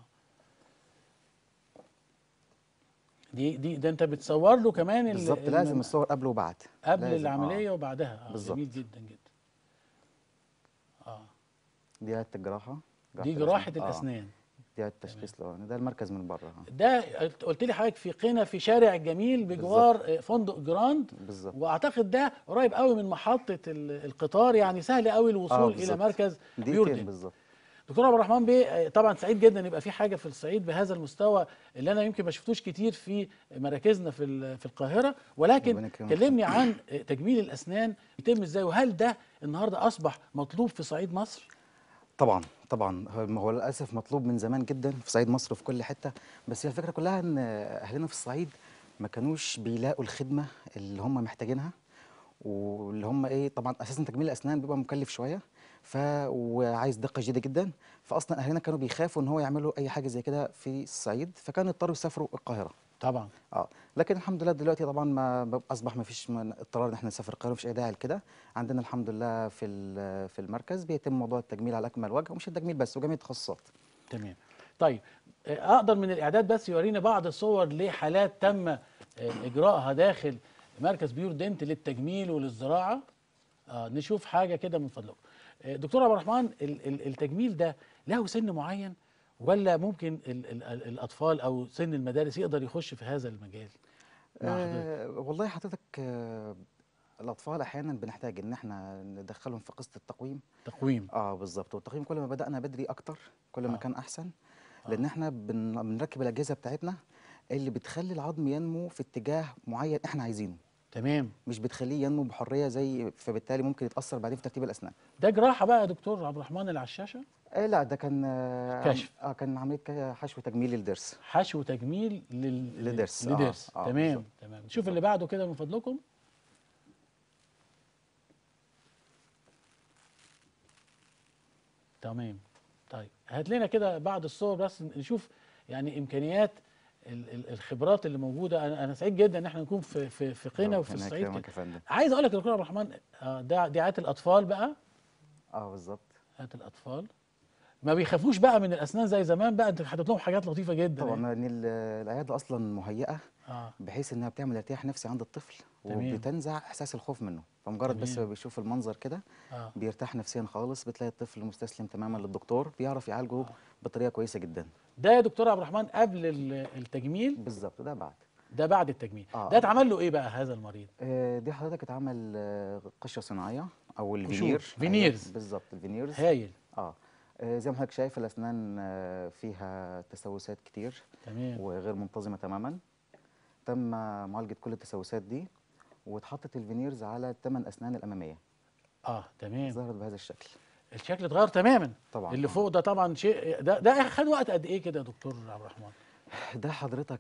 دي دي ده انت بتصور له كمان ال- بالظبط، الم- لازم الصور قبل وبعد. قبل لازم العمليه اه وبعدها. اه بالظبط. جميل جدا جدا. اه دي عاده الجراحه. دي جراحه الأسنان. الاسنان. اه دي عاده التشخيص الأولاني. ده المركز من بره. اه ده قلت لي حضرتك في قنا في شارع جميل بجوار آه، فندق جراند. بالظبط. واعتقد ده قريب قوي من محطه ال- القطار، يعني سهل قوي اه الوصول الى بالظبط. مركز دقيقتين بيوردن. بالظبط. دكتور عبد الرحمن بيه، آه، طبعا سعيد جدا يبقى في حاجه في الصعيد بهذا المستوى اللي انا يمكن ما شفتوش كتير في مراكزنا في ال- في القاهره، ولكن ربنا يكرمك. كلمني عن آه، تجميل الاسنان بيتم ازاي، وهل ده النهارده اصبح مطلوب في صعيد مصر؟ طبعا طبعا، هو هو للاسف مطلوب من زمان جدا في صعيد مصر وفي كل حته. بس هي الفكره كلها ان اهلنا في الصعيد ما كانوش بيلاقوا الخدمه اللي هم محتاجينها، واللي هم ايه، طبعا اساسا تجميل الاسنان بيبقى مكلف شويه، ف وعايز دقه شديده جدا. فاصلا اهلنا كانوا بيخافوا ان هو يعملوا اي حاجه زي كده في الصعيد، فكانوا يضطروا يسافروا القاهره. طبعا. اه لكن الحمد لله دلوقتي طبعا ما ب- اصبح ما فيش من- اضطرار ان احنا نسافر القاهره، مفيش اي داعي لكده. عندنا الحمد لله في ال- في المركز بيتم موضوع التجميل على اكمل وجه، ومش التجميل بس، وجميع التخصصات. تمام. طيب آه، اقدر من الاعداد بس يورينا بعض الصور لحالات تم آه، اجراءها داخل مركز بيور دنت للتجميل وللزراعه. آه نشوف حاجه كده من فضلكم. آه، دكتور عبد الرحمن، ال- ال- التجميل ده له سن معين، ولا ممكن ال ال ال الاطفال او سن المدارس يقدر يخش في هذا المجال مع حضرتك؟ آه والله حضرتك، آه الاطفال احيانا بنحتاج ان احنا ندخلهم في قصه التقويم. تقويم. اه بالظبط. والتقويم كل ما بدانا بدري اكتر كل ما آه. كان احسن، لان احنا بن- بنركب الاجهزه بتاعتنا اللي بتخلي العظم ينمو في اتجاه معين احنا عايزينه، تمام. مش بتخليه ينمو بحريه زي، فبالتالي ممكن يتاثر بعدين في ترتيب الاسنان. ده جراحه بقى يا دكتور عبد الرحمن اللي على الشاشه؟ آه لا، ده كان آه عم- كشف. اه كان عمليه ك- حشو تجميل للضرس. حشو تجميل لل لضرس، آه، لضرس. آه، تمام بالظبط. تمام. نشوف اللي بعده كده من فضلكم. تمام. طيب هات لنا كده بعض الصور بس نشوف يعني امكانيات ال- ال- الخبرات اللي موجوده. انا انا سعيد جدا ان احنا نكون في في في قنا وفي ربنا الصعيد يكرمك كده. يا فندم. عايز اقول لك يا دكتور عبد الرحمن، آه، ده دي عيادة الاطفال بقى. اه بالظبط. عيادة الاطفال ما بيخافوش بقى من الاسنان زي زمان بقى، انت حاطط لهم حاجات لطيفه جدا يعني. طبعا ان ال- العياده اصلا مهيئه اه بحيث انها بتعمل ارتياح نفسي عند الطفل، تمام. وبتنزع احساس الخوف منه. فمجرد بس تمام. ما بيشوف المنظر كده اه بيرتاح نفسيا خالص. بتلاقي الطفل مستسلم تماما للدكتور، بيعرف يعالجه بطريقه كويسه جدا. ده يا دكتور عبد الرحمن قبل ال- التجميل، بالظبط. ده بعد. ده بعد التجميل. آه. ده اتعمل له ايه بقى هذا المريض؟ آه، دي حضرتك اتعمل آه، قشره صناعيه او قشور. الفينير. فينيرز. أيوة بالظبط، الفينيرز. هايل. اه آه، زي ما حضرتك شايف الاسنان آه، فيها تسوسات كتير تمام. وغير منتظمه تماما. تم معالجه كل التسوسات دي، واتحطت الفينيرز على الثمان اسنان الاماميه، اه تمام. ظهرت بهذا الشكل. الشكل اتغير تماما. طبعا اللي آه. فوق ده طبعا شيء، ده ده خد وقت قد ايه كده يا دكتور عبد الرحمن؟ ده حضرتك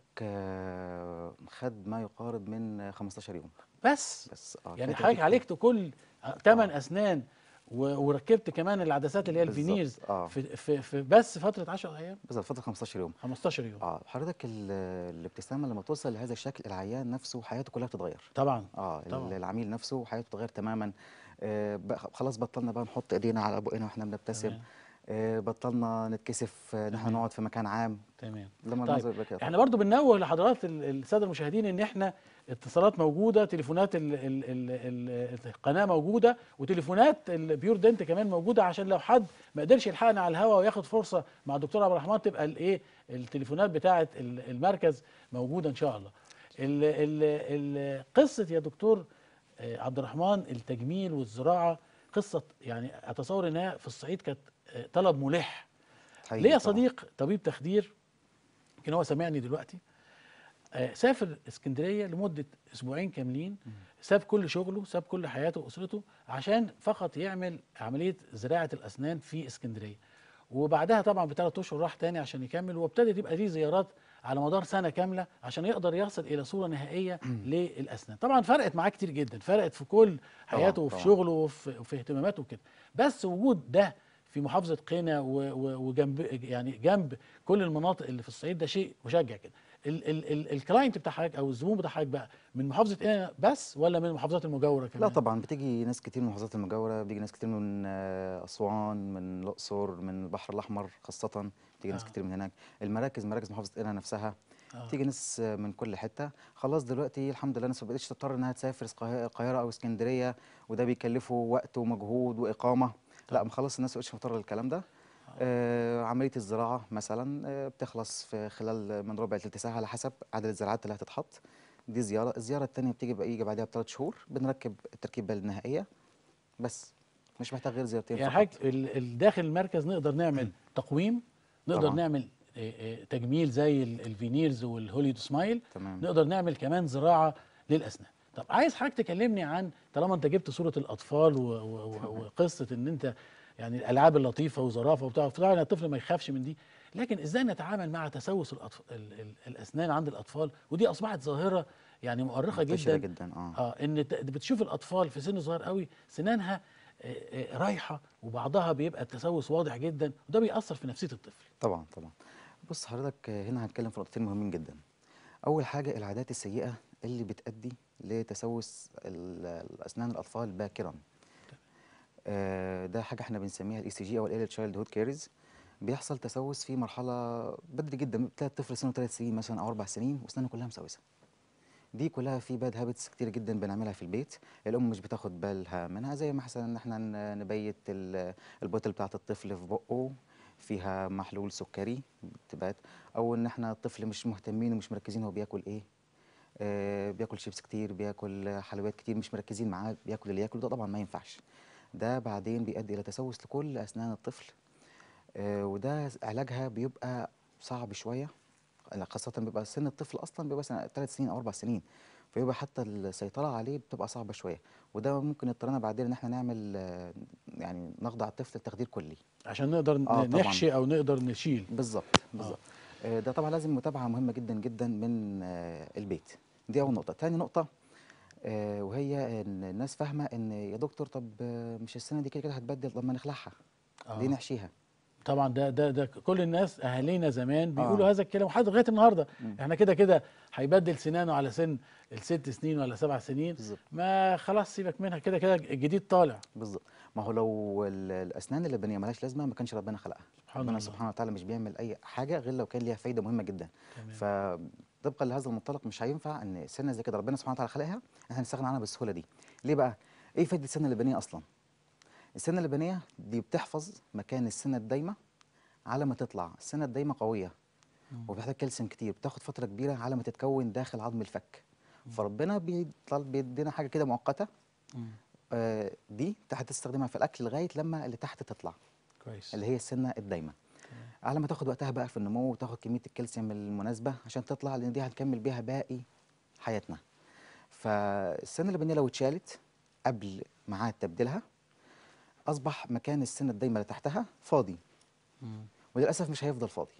آه، خد ما يقارب من خمستاشر يوم بس بس. اه يعني كانت حضرتك نتيجته- عالجت كل ثمان اسنان و- وركبت كمان العدسات اللي هي بالظبط، الفينيرز اه في, في, في بس فتره عشرة ايام، بالظبط فتره خمستاشر يوم. خمستاشر يوم. اه حضرتك ال- الابتسامه لما توصل لهذا الشكل، العيان نفسه حياته كلها بتتغير. طبعا اه ال- طبعا العميل نفسه حياته بتتغير تماما. آه بقى- خلاص بطلنا بقى نحط ايدينا على بقنا واحنا بنبتسم. تمام آه بطلنا نتكسف آه، ان احنا تمام. نقعد في مكان عام تمام. لما طيب المنظر يبقى كده. احنا برضو بننوه لحضرات ال- الساده المشاهدين ان احنا اتصالات موجوده، تليفونات ال ال ال ال القناه موجوده، وتليفونات البيور دنت كمان موجوده، عشان لو حد ما قدرش يلحقنا على الهواء وياخد فرصه مع الدكتور عبد الرحمن تبقى الايه التليفونات بتاعه ال- المركز موجوده ان شاء الله. ال ال ال قصه يا دكتور آه، عبد الرحمن التجميل والزراعه قصه، يعني اتصور انها في الصعيد كانت آه، طلب ملح. حقيقي ليا طبعاً. صديق طبيب تخدير يمكن هو سامعني دلوقتي، آه، سافر اسكندريه لمده اسبوعين كاملين، ساب كل شغله، ساب كل حياته واسرته عشان فقط يعمل عمليه زراعه الاسنان في اسكندريه. وبعدها طبعا بثلاث اشهر راح تاني عشان يكمل، وابتدت يبقى ليه زيارات على مدار سنه كامله عشان يقدر يصل الى صوره نهائيه للاسنان. طبعا فرقت معاه كتير جدا، فرقت في كل حياته وفي طبعاً. شغله وفي, وفي اهتماماته وكده. بس وجود ده في محافظه قنا و- و- وجنب يعني جنب كل المناطق اللي في الصعيد ده شيء مشجع كده. ال- ال- ال- الكلاينت بتاع حضرتك او الزبون بتاع حضرتك بقى من محافظه قنا بس ولا من المحافظات المجاوره كمان؟ لا طبعا بتيجي ناس كتير من المحافظات المجاورة، بيجي ناس كتير من آه، أسوان، من الأقصر، من البحر الأحمر خاصة، بتيجي ناس آه. كتير من هناك. المراكز مراكز محافظة قنا نفسها آه. بتيجي ناس آه، من كل حتة. خلاص دلوقتي الحمد لله الناس ما بقتش تضطر إنها تسافر القاهرة القاهرة أو اسكندرية، وده بيكلفه وقت ومجهود وإقامة. لا طبعاً. خلاص الناس ما بقتش مضطرة للكلام ده. آه عملية الزراعة مثلا آه بتخلص في خلال من ربع لتلت ساعة على حسب عدد الزراعات اللي هتتحط. دي زيارة. الزيارة التانية بتيجي بقى يجي بعدها بثلاث شهور بنركب التركيبة النهائية بس. مش محتاج غير زيارتين يعني فقط. حضرتك ال- ال- داخل المركز نقدر نعمل تقويم، نقدر طبعاً. نعمل آه، آه، تجميل زي ال- الفينيرز والهوليود سمايل، تمام. نقدر نعمل كمان زراعه للاسنان. طب عايز حضرتك تكلمني عن، طالما انت جبت صوره الاطفال و- و- و- وقصه ان انت يعني الالعاب اللطيفه وظرافه وبتاع، طبعا الطفل ما يخافش من دي، لكن ازاي نتعامل مع تسوس الأطف... ال... ال... الاسنان عند الاطفال؟ ودي اصبحت ظاهره يعني مؤرقه منتشرة جدا. جدا اه. اه ان ت- بتشوف الاطفال في سن صغير قوي سنانها آه، آه، رايحه، وبعضها بيبقى التسوس واضح جدا، وده بيأثر في نفسيه الطفل. طبعا طبعا. بص حضرتك آه، هنا هنتكلم في نقطتين مهمين جدا. أول حاجة العادات السيئة اللي بتؤدي لتسوس ال- الأسنان الأطفال باكرا. آه، ده حاجة احنا بنسميها الاي سي جي او الايرلي تشايلد هود كيرز. بيحصل تسوس في مرحلة بدري جدا، بتلاقي الطفل سنه ثلاث سنين مثلا او اربع سنين واسنانه كلها مسوسة. دي كلها في باد هابتس كتير جدا بنعملها في البيت، الام مش بتاخد بالها منها، زي مثلا ان احنا ن- نبيت ال- البوتل بتاعت الطفل في بقه فيها محلول سكري تبات، او ان احنا الطفل مش مهتمين ومش مركزين هو بياكل ايه. آه بياكل شيبس كتير، بياكل حلويات كتير، مش مركزين معاه بياكل اللي ياكله، ده طبعا ما ينفعش. ده بعدين بيؤدي الى تسوس لكل اسنان الطفل. آه وده علاجها بيبقى صعب شويه، خاصة بيبقى سن الطفل أصلا بيبقى سنة ثلاث سنين أو أربع سنين، فيبقى حتى السيطرة عليه بتبقى صعبة شوية، وده ممكن يضطرنا بعدين إن إحنا نعمل آه، يعني نخضع الطفل لتخدير كلي. عشان نقدر ن- آه طبعاً. نحشي او نقدر نشيل. بالظبط بالظبط. آه، ده طبعا لازم متابعة مهمة جدا جدا من آه، البيت. دي أول نقطة. تاني نقطة آه، وهي إن الناس فاهمة إن يا دكتور طب آه، مش السنة دي كده كده هتبدل، طب ما نخلعها ليه آه. نحشيها؟ طبعا ده ده ده كل الناس اهالينا زمان بيقولوا آه. هذا الكلام، وحتى لغايه النهارده احنا كده كده هيبدل سنانه على سن الست سنين ولا سبع سنين، بالظبط. ما خلاص سيبك منها، كده كده الجديد طالع. بالظبط. ما هو لو ال- الاسنان اللبنيه مالهاش لازمه ما كانش ربنا خلقها. سبحان ربنا الله. سبحانه وتعالى مش بيعمل اي حاجه غير لو كان ليها فايده مهمه جدا. تمام. فطبقا لهذا المنطلق مش هينفع ان سنه زي كده ربنا سبحانه وتعالى خلقها احنا نستغنى عنها بالسهوله دي. ليه بقى؟ ايه فايده السنه اللبنيه اصلا؟ السنه اللبنيه دي بتحفظ مكان السنه الدايمه على ما تطلع. السنه الدايمه قويه وبتحتاج كالسيوم كتير، بتاخد فتره كبيره على ما تتكون داخل عظم الفك. فربنا بيطل- بيدينا حاجه كده مؤقته مم. آه، دي هتستخدمها في الاكل لغايه لما اللي تحت تطلع، كويس. اللي هي السنه الدايمه. على ما تاخد وقتها بقى في النمو وتاخد كميه الكالسيوم المناسبه عشان تطلع، لان دي هنكمل بيها باقي حياتنا. فالسنه اللبنيه لو اتشالت قبل ميعاد تبديلها اصبح مكان السنه الدايمه اللي تحتها فاضي، مم. وللاسف مش هيفضل فاضي.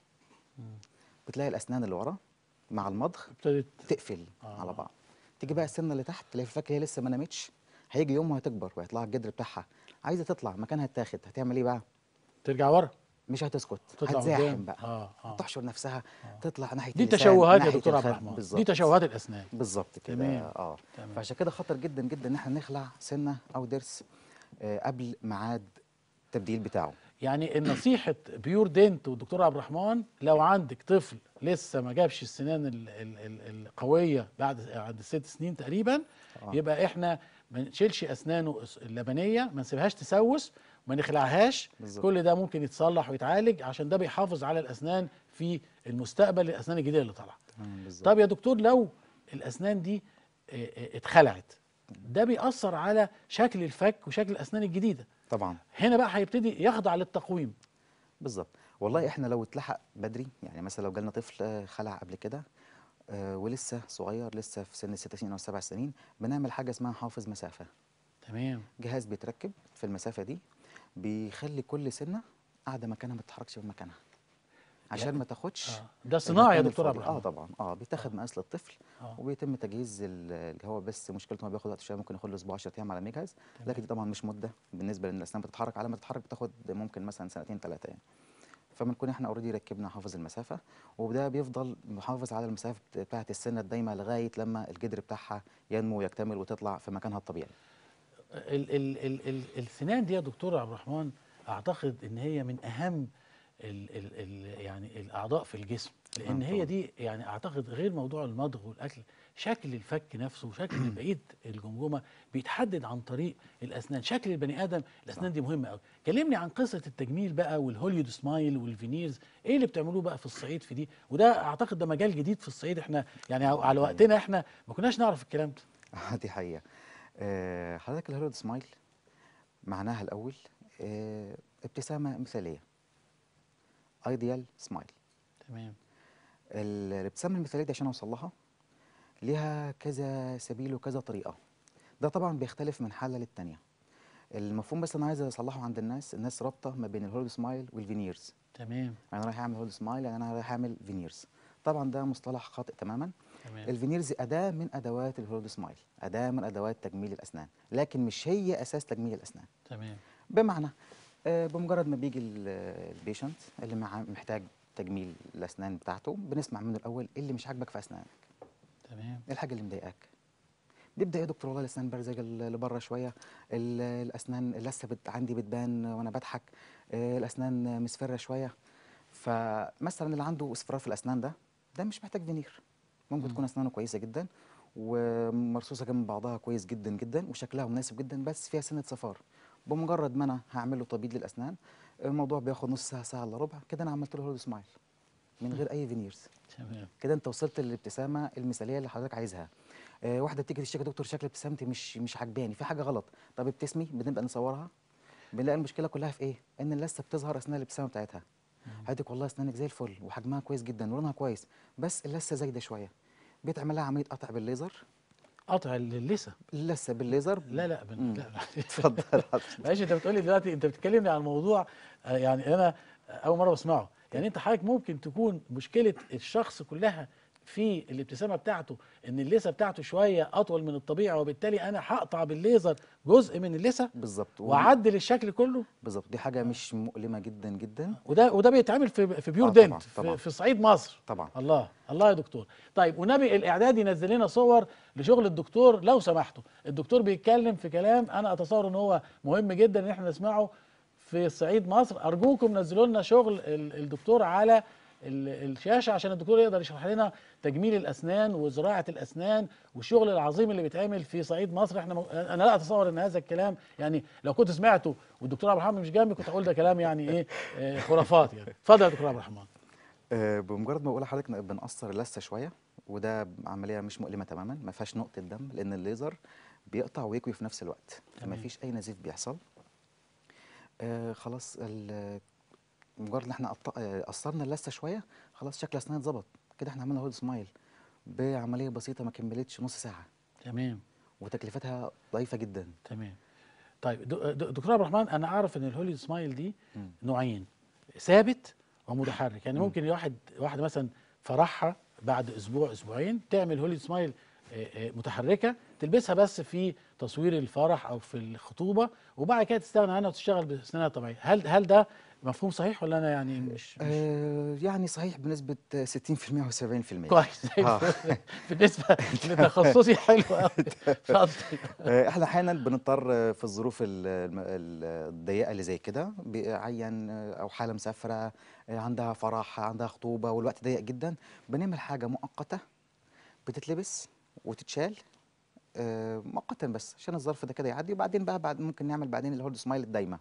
بتلاقي الاسنان اللي ورا مع المضغ ابتدت تقفل آه. على بعض. تيجي بقى السنه اللي تحت تلاقي فاكر هي لسه ما نامتش، هيجي يوم وهتكبر وهيطلع الجدر بتاعها، عايزه تطلع مكانها اتاخد، هتعمل ايه بقى؟ ترجع ورا، مش هتسكت، تطلع هتزاحم قدام. بقى، اه اه تحشر نفسها، تطلع ناحيه دي اللسان، تشوهات يا ناحية دكتور عبد الخد. الرحمن، دي بالظبط. تشوهات الاسنان. بالظبط كده. تمام. اه تمام. فعشان كده خطر جدا جدا ان احنا نخلع سنه او ضرس آه قبل ميعاد التبديل بتاعه. يعني النصيحة بيور دينت والدكتور عبد الرحمن، لو عندك طفل لسه ما جابش السنان ال ال ال القوية بعد بعد ست سنين تقريبا، آه. يبقى احنا ما نشيلش اسنانه اللبنية، ما نسيبهاش تسوس، ما نخلعهاش. بالظبط. كل ده ممكن يتصلح ويتعالج، عشان ده بيحافظ على الاسنان في المستقبل، الاسنان الجديدة اللي طالعة. تمام بالظبط. طب يا دكتور، لو الاسنان دي اه، اه، اتخلعت، ده بيأثر على شكل الفك وشكل الاسنان الجديدة. طبعا. هنا بقى هيبتدي يخضع للتقويم. بالظبط. والله احنا لو اتلحق بدري، يعني مثلا لو جالنا طفل آه، خلع قبل كده آه، ولسه صغير، لسه في سن ست سنين او سبع سنين، بنعمل حاجه اسمها حافظ مسافه. تمام. جهاز بيتركب في المسافه دي، بيخلي كل سنه قاعده مكانها، ما تتحركش من مكانها، عشان ما تاخدش آه. ده صناعي يا المكان دكتور عبد الفاضي. اه الرحمن. طبعا، اه بيتاخد مقاس للطفل آه. وبيتم تجهيز ال- اللي هو، بس مشكلته ما بياخد وقت شويه، ممكن ياخد له اسبوع عشرة ايام على ما يجهز، لكن دي طبعا مش مده بالنسبه لان الاسنان بتتحرك، على ما تتحرك بتاخد ممكن مثلا سنتين ثلاثه يعني. فبنكون احنا اوريدي ركبنا حافظ المسافه، وده بيفضل محافظ على المسافه بتاعه السنه الدايمه لغايه لما الجدر بتاعها ينمو ويكتمل وتطلع في مكانها الطبيعي. ال ال ال ال السنان دي يا دكتور عبد الرحمن، اعتقد ان هي من اهم ال ال ال يعني الاعضاء في الجسم، لان آه هي طبعاً. دي يعني اعتقد غير موضوع المضغ والاكل، شكل الفك نفسه وشكل بقيه الجمجمه بيتحدد عن طريق الاسنان. شكل البني ادم، الاسنان صح. دي مهمه قوي. كلمني عن قصه التجميل بقى والهوليود سمايل والفينيرز، ايه اللي بتعملوه بقى في الصعيد في دي؟ وده اعتقد ده مجال جديد في الصعيد، احنا يعني على حقيقة. وقتنا احنا ما كناش نعرف الكلام ده. آه، دي حقيقه. آه، حضرتك الهوليود سمايل معناها الاول آه، ابتسامه مثاليه، ايديال سمايل. تمام. ال- الابتسامه المثاليه دي عشان اوصل لها ليها كذا سبيل وكذا طريقه، ده طبعا بيختلف من حاله للتانيه. المفهوم بس انا عايز اصلحه عند الناس، الناس رابطه ما بين الهوليود سمايل والفينيرز، تمام. انا رايح اعمل هولد سمايل يعني انا رايح اعمل فينيرز. طبعا ده مصطلح خاطئ تماما. تمام. الفينيرز اداه من ادوات الهولد سمايل، اداه من ادوات تجميل الاسنان، لكن مش هي اساس تجميل الاسنان. تمام. بمعنى آه، بمجرد ما بيجي البيشنت اللي مع محتاج تجميل الاسنان بتاعته، بنسمع منه الاول ايه اللي مش عاجبك في اسنانك، تمام. ايه الحاجه اللي مضايقاك. بيبدا يا دكتور والله الاسنان بارزه اللي بره شويه، ال- الاسنان اللثه بت عندي بتبان وانا بضحك، آه، الاسنان مصفره شويه. فمثلا اللي عنده اصفرار في الاسنان ده ده مش محتاج فينير، ممكن تكون اسنانه كويسه جدا ومرصوصه جنب بعضها كويس جدا جدا وشكلها مناسب جدا، بس فيها سنه صفار. بمجرد ما انا هعمل له تبييض للاسنان، الموضوع بياخد نص ساعه، ساعه الا ربع كده، انا عملت له هولد سمايل من غير اي فينيرز. تمام. كده انت وصلت للابتسامه المثاليه اللي حضرتك عايزها. آه، واحده بتيجي تشتكي يا دكتور شكل ابتسامتي مش مش عجباني، في حاجه غلط. طب ابتسمي، بنبدا نصورها، بنلاقي المشكله كلها في ايه؟ ان اللثه بتظهر اثناء الابتسامه بتاعتها. هاتك والله اسنانك زي الفل وحجمها كويس جدا ولونها كويس، بس اللثه زايده شويه، بيتعمل لها عمليه قطع بالليزر. قطع اللثه؟ اللثه بالليزر. لا لا بن... مم. لا لا اتفضل حضرتك. معلش، انت بتقولي دلوقتي، انت بتكلمني عن موضوع آه، يعني انا اول مره بسمعه. يعني انت حضرتك ممكن تكون مشكله الشخص كلها في الابتسامه بتاعته ان اللثه بتاعته شويه اطول من الطبيعي، وبالتالي انا هقطع بالليزر جزء من اللثه بالظبط. ودي واعدل الشكل كله. بالظبط دي حاجه مش مؤلمه جدا جدا. وده وده بيتعمل في في بيور آه طبعاً، دنت في, طبعاً. في صعيد مصر. طبعا. الله الله يا دكتور. طيب ونبي الاعداد ينزل لنا صور لشغل الدكتور لو سمحتوا. الدكتور بيتكلم في كلام انا اتصور ان هو مهم جدا ان احنا نسمعه في صعيد مصر. ارجوكم نزلوا لنا شغل ال- الدكتور على ال- الشاشه عشان الدكتور يقدر يشرح لنا تجميل الاسنان وزراعه الاسنان والشغل العظيم اللي بيتعمل في صعيد مصر. احنا م... انا لا اتصور ان هذا الكلام، يعني لو كنت سمعته والدكتور عبد الرحمن مش جنبي كنت هقول ده كلام يعني ايه آه، خرافات يعني. اتفضل يا دكتور عبد الرحمن. آه، بمجرد ما بقول لحضرتك إن بنقصر اللثه شويه، وده عمليه مش مؤلمه تماما، ما فيهاش نقطه دم، لان الليزر بيقطع ويكوي في نفس الوقت، فما تمام. فيش اي نزيف بيحصل. آه خلاص، ال- مجرد ان احنا قط- آه، قصرنا اللثه شويه، خلاص شكل اسنان اتظبط كده، احنا عملنا هولد سمايل بعمليه بسيطه ما كملتش نص ساعه، تمام. وتكلفتها ضعيفه جدا. تمام. طيب دو- دو- دكتور عبد الرحمن، انا اعرف ان الهوليود سمايل دي نوعين، ثابت ومتحرك. يعني ممكن واحد واحد مثلا فرحها بعد اسبوع اسبوعين تعمل هوليود سمايل آه، آه، متحركه، تلبسها بس في تصوير الفرح او في الخطوبه، وبعد كده تستغنى عنها وتشتغل باسنانها الطبيعيه. هل هل ده مفهوم صحيح ولا انا يعني مش مش آه يعني صحيح بنسبة ستين في المية و70%. كويس زي اه الفل. بالنسبه لتخصصي حلو قوي. اتفضل. آه، احنا احيانا بنضطر آه، في الظروف ال- الم- ال- الضيقه اللي زي كده، بيعين آه، او حاله مسافره، آه، عندها فرح، عندها خطوبه والوقت ضيق جدا، بنعمل حاجه مؤقته بتتلبس وتتشال آه، مؤقتا بس عشان الظرف ده كده يعدي، وبعدين بقى بعد ممكن نعمل بعدين الهولد سمايل الدايمه.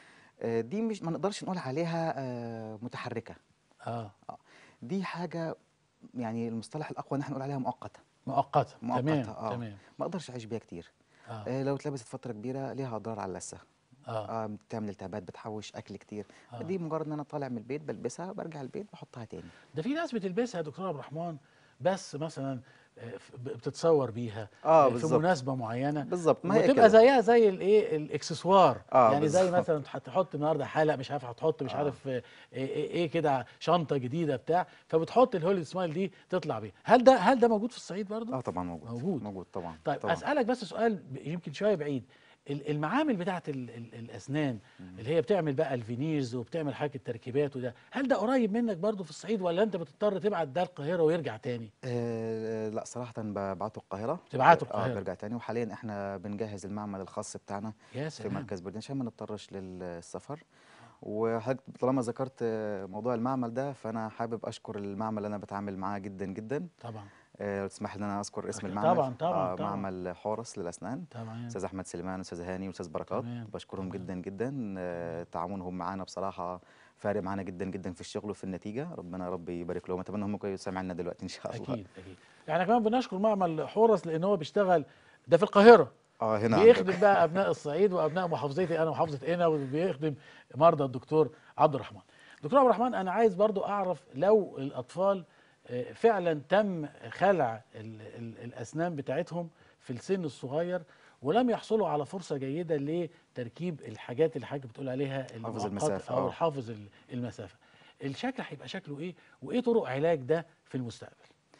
آه، دي مش ما نقدرش نقول عليها آه، متحركه. اه آه، دي حاجه يعني المصطلح الاقوى ان احنا نقول عليها مؤقته. مؤقته. مؤقته تمام اه تمام. ما اقدرش اعيش بيها كتير. اه آه، لو اتلبست فتره كبيره ليها اضرار على اللثه. اه اه بتعمل التهابات، بتحوش اكل كتير. اه دي مجرد ان انا طالع من البيت بلبسها، برجع البيت بحطها تاني. ده في ناس بتلبسها يا دكتور عبد الرحمن، بس مثلا آه، ف- ب- بتتصور بيها اه آه، في بالظبط. مناسبة معينة، بالظبط ما هي وتبقى كده. زيها زي الايه الاكسسوار. اه يعني زي بالظبط. مثلا تح- تحط النهارده حلق، مش عارف هتحط مش اه عارف آه، ايه, إيه إيه كده شنطة جديدة بتاع، فبتحط الهوليد سمايل دي تطلع بيها. هل ده هل ده موجود في الصعيد برضو؟ اه طبعا موجود. موجود. موجود طبعا طيب طبعا. اسالك بس سؤال ب- يمكن شويه بعيد. ال- المعامل بتاعت ال- ال- الاسنان اللي هي بتعمل بقى الفينيرز وبتعمل حاجه التركيبات وده، هل ده قريب منك برضو في الصعيد، ولا انت بتضطر تبعت ده القاهره ويرجع تاني؟ آه لا صراحة ببعته القاهرة. بتبعته اه القاهره؟ بيرجع تاني، وحاليا احنا بنجهز المعمل الخاص بتاعنا يا في سلام. مركز بردين عشان ما نضطرش للسفر. وحضرتك طالما ذكرت آه، موضوع المعمل ده، فأنا حابب أشكر المعمل اللي أنا بتعامل معاه جدا جدا. طبعا آه، لو تسمح لي ان انا اذكر اسم أكيد. المعمل. طبعا طبعا آه طبعا معمل حورس للاسنان. طبعا. استاذ احمد سليمان، استاذ هاني، واستاذ بركات، تمام بشكرهم تمام. جدا جدا. آه تعاونهم معانا بصراحه فارق معانا جدا جدا في الشغل وفي النتيجه. ربنا يا رب يبارك لهم، اتمنى هم يكونوا سامعيننا دلوقتي ان شاء الله. اكيد اكيد. احنا كمان بنشكر معمل حورس لان هو بيشتغل ده في القاهره، اه هنا عندك. بيخدم بقى ابناء الصعيد وابناء محافظتي انا محافظه قنا، وبيخدم مرضى الدكتور عبد الرحمن. دكتور عبد الرحمن، انا عايز برضو اعرف لو الاطفال آه، فعلا تم خلع ال ال الاسنان بتاعتهم في السن الصغير، ولم يحصلوا على فرصه جيده لتركيب الحاجات اللي حضرتك بتقول عليها حافظ المؤقت المسافه او اه. الحافظ ال- المسافه، الشكل هيبقى شكله ايه، وايه طرق علاج ده في المستقبل؟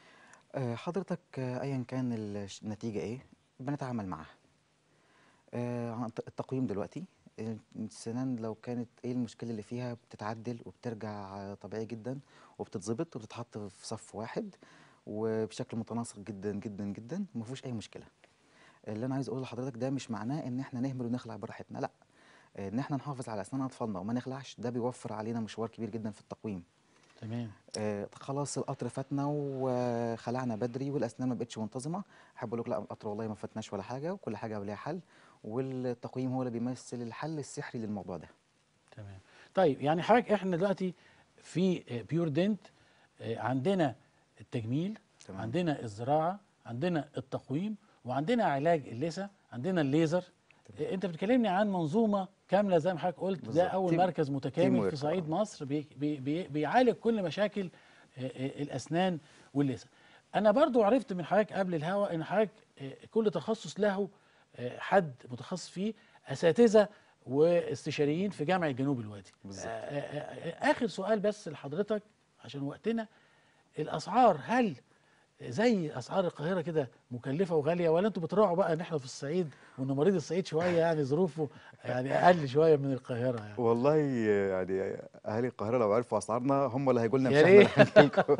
آه، حضرتك آه، ايا كان الش- النتيجه ايه بنتعامل معاها. آه، عن ط- التقويم دلوقتي آه، السنان لو كانت ايه المشكله اللي فيها بتتعدل وبترجع آه، طبيعي جدا، وبتتظبط وبتتحط في صف واحد وبشكل متناسق جدا جدا جدا، وما فيهوش اي مشكله. اللي انا عايز اقوله لحضرتك ده مش معناه ان احنا نهمل ونخلع براحتنا، لا. آه، ان احنا نحافظ على اسنان اطفالنا وما نخلعش، ده بيوفر علينا مشوار كبير جدا في التقويم. تمام. آه، خلاص القطر فاتنا وخلعنا بدري والاسنان ما بقتش منتظمه، احب اقول لك لا، القطر والله ما فاتناش ولا حاجه، وكل حاجه وليها حل، والتقويم هو اللي بيمثل الحل السحري للموضوع ده. تمام. طيب يعني حضرتك احنا دلوقتي في بيور دنت عندنا التجميل، تمام. عندنا الزراعه، عندنا التقويم، وعندنا علاج اللثه، عندنا الليزر. آه، انت بتكلمني عن منظومه كامله زي ما حضرتك قلت، ده بالظبط. اول تيم- مركز تيم متكامل في ورك صعيد آه. مصر بي بي بي بيعالج كل مشاكل آه، آه، الاسنان واللثه. انا برضو عرفت من حضرتك قبل الهوا ان حضرتك آه، كل تخصص له آه، حد متخصص فيه، اساتذه واستشاريين في جامعه جنوب الوادي. بالظبط. آه، آه، آه، اخر سؤال بس لحضرتك عشان وقتنا، الاسعار هل زي اسعار القاهره كده مكلفه وغاليه، ولا انتوا بتراعوا بقى ان احنا في الصعيد وان مريض الصعيد شويه يعني ظروفه يعني اقل شويه من القاهره يعني؟ والله يعني اهالي القاهره لو عرفوا اسعارنا هم اللي هيقولوا لنا يا مش احنا اللي ريت. هنجي لكم.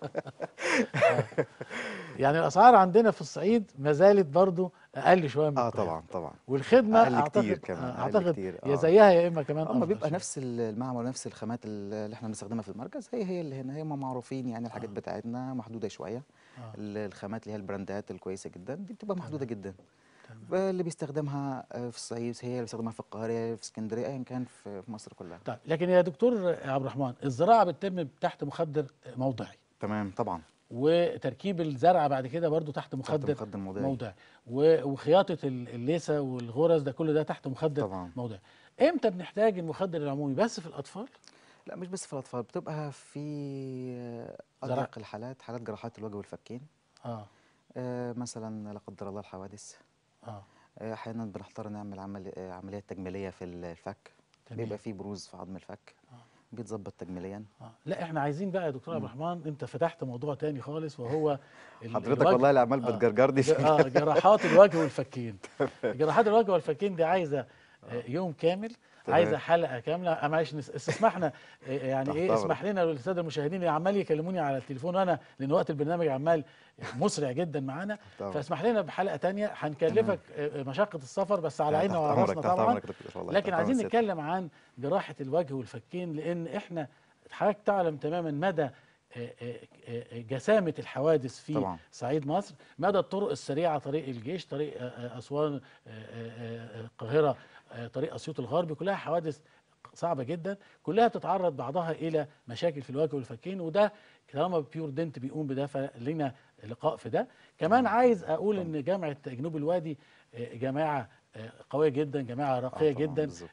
يعني الاسعار عندنا في الصعيد ما زالت برضو اقل شويه من اه القاهره، طبعا طبعا. والخدمه اقل كتير اعتقد كمان، آه، اقل اعتقد كتير يا اه. زيها يا اما كمان اما افضل بيبقى شويه. نفس المعمل ونفس الخامات اللي احنا بنستخدمها في المركز، هي هي اللي هنا، هم معروفين يعني. الحاجات آه. بتاعتنا محدوده شويه. آه. ال- الخامات اللي هي البراندات الكويسه جدا دي بتبقى محدوده جدا. تمام. اللي بيستخدمها آه، في الصعيد هي اللي بيستخدمها في القاهره، في اسكندريه، ايا كان في في مصر كلها. طيب لكن يا دكتور عبد الرحمن، الزراعه بتتم تحت مخدر موضعي، تمام طبعا. وتركيب الزرع بعد كده برضو تحت تحت مخدر مخدر موضعي. موضعي، و- وخياطه ال- الليسه والغرز ده كله ده تحت مخدر طبعا. موضعي. امتى بنحتاج المخدر العمومي؟ بس في الاطفال؟ لا مش بس في الاطفال، بتبقى في آه، زرع. اضيق الحالات، حالات جراحات الوجه والفكين. اه آه، مثلا لا قدر الله الحوادث. اه آه، احيانا بنحتار نعمل عمل آه، عمليه تجميليه في الفك. تمام. بيبقى فيه بروز في عظم الفك، بيتظبط تجميليا. آه. لا احنا عايزين بقى يا دكتور عبد الرحمن، انت فتحت موضوع تاني خالص وهو ال- حضرتك الوجه. والله الأعمال آه. بتجرجرني ج- اه جراحات الوجه والفكين. جراحات الوجه والفكين دي عايزه آه، يوم كامل، تمام. عايزه حلقه كامله. آه، معلش نس- استسمحنا آه، يعني تحت ايه، أمرك. اسمح لنا للساده المشاهدين اللي عمال يكلموني على التليفون، وانا لان وقت البرنامج عمال مسرع جدا معانا، أمرك. فاسمح لنا بحلقه تانية هنكلفك آه، مشقه السفر، بس على لا، عيننا تحت وعلى أمرك، راسنا تحت طبعا. أمرك يا دكتور، والله لكن تحت عايزين أمرك سيادتك. نتكلم عن جراحه الوجه والفكين، لان احنا حضرتك تعلم تماما مدى آه، آه، آه، جسامة الحوادث في طبعا. صعيد مصر، مدى الطرق السريعة، طريق الجيش، طريق آه، آه، أسوان، آه، آه، آه، القاهرة، آه، طريق أسيوط الغربي، كلها حوادث صعبة جدا، كلها تتعرض بعضها إلى مشاكل في الوجه والفكين، وده طالما بيور دنت بيقوم بده فلينا لقاء في ده. كمان عايز أقول إن جامعة جنوب الوادي آه، جامعة آه، قوية جدا، جامعة راقية طبعاً، جدا، بالظبط.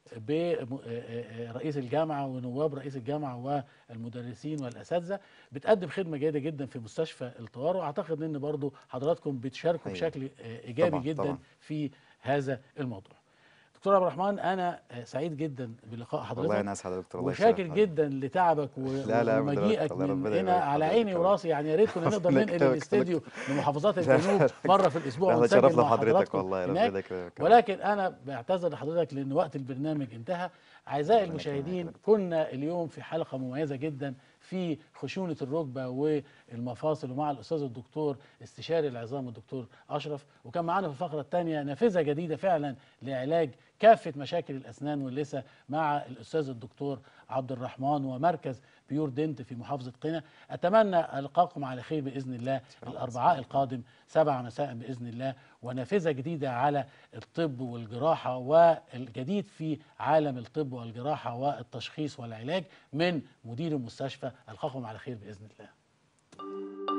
برئيس الجامعة ونواب رئيس الجامعة والمدرسين والأساتذة، بتقدم خدمة جيدة جدا في مستشفى الطوارئ، واعتقد ان برضو حضراتكم بتشاركوا حقيقي. بشكل آه، ايجابي طبعاً، جدا طبعاً. في هذا الموضوع. دكتور عبد الرحمن، انا آه، سعيد جدا بلقاء والله حضرتك، انا اسعد يا دكتور، الله وشاكر يشرفك. جدا لتعبك و- لا لا أبداً يا ومجيئك دكتور، الله من ربنا هنا يبارك في على حضرتك عيني يا رب. وراسي. يعني يا ريت كنا نقدر ربنا ننقل يكرمك الاستديو لمحافظات لا، لا، الجنوب لا. مره في الاسبوع احنا ونسجل شرفنا مع بحضرتك حضراتكم والله، ربنا هناك، يكرمك. ولكن انا بعتذر لحضرتك لان وقت البرنامج انتهى. اعزائي ربنا يكرمك يا المشاهدين، دكتور. كنا اليوم في حلقه مميزه جدا في خشونه الركبه والمفاصل، ومع الاستاذ الدكتور استشاري العظام الدكتور اشرف، وكان معانا في الفقره الثانيه نافذه جديده فعلا لعلاج كافه مشاكل الاسنان واللثه مع الاستاذ الدكتور عبد الرحمن ومركز بيور دنت في محافظه قنا. اتمنى القاكم على خير باذن الله الاربعاء القادم سبعة مساء باذن الله، ونافذه جديده على الطب والجراحه والجديد في عالم الطب والجراحه والتشخيص والعلاج من مدير المستشفى. القاكم على خير باذن الله.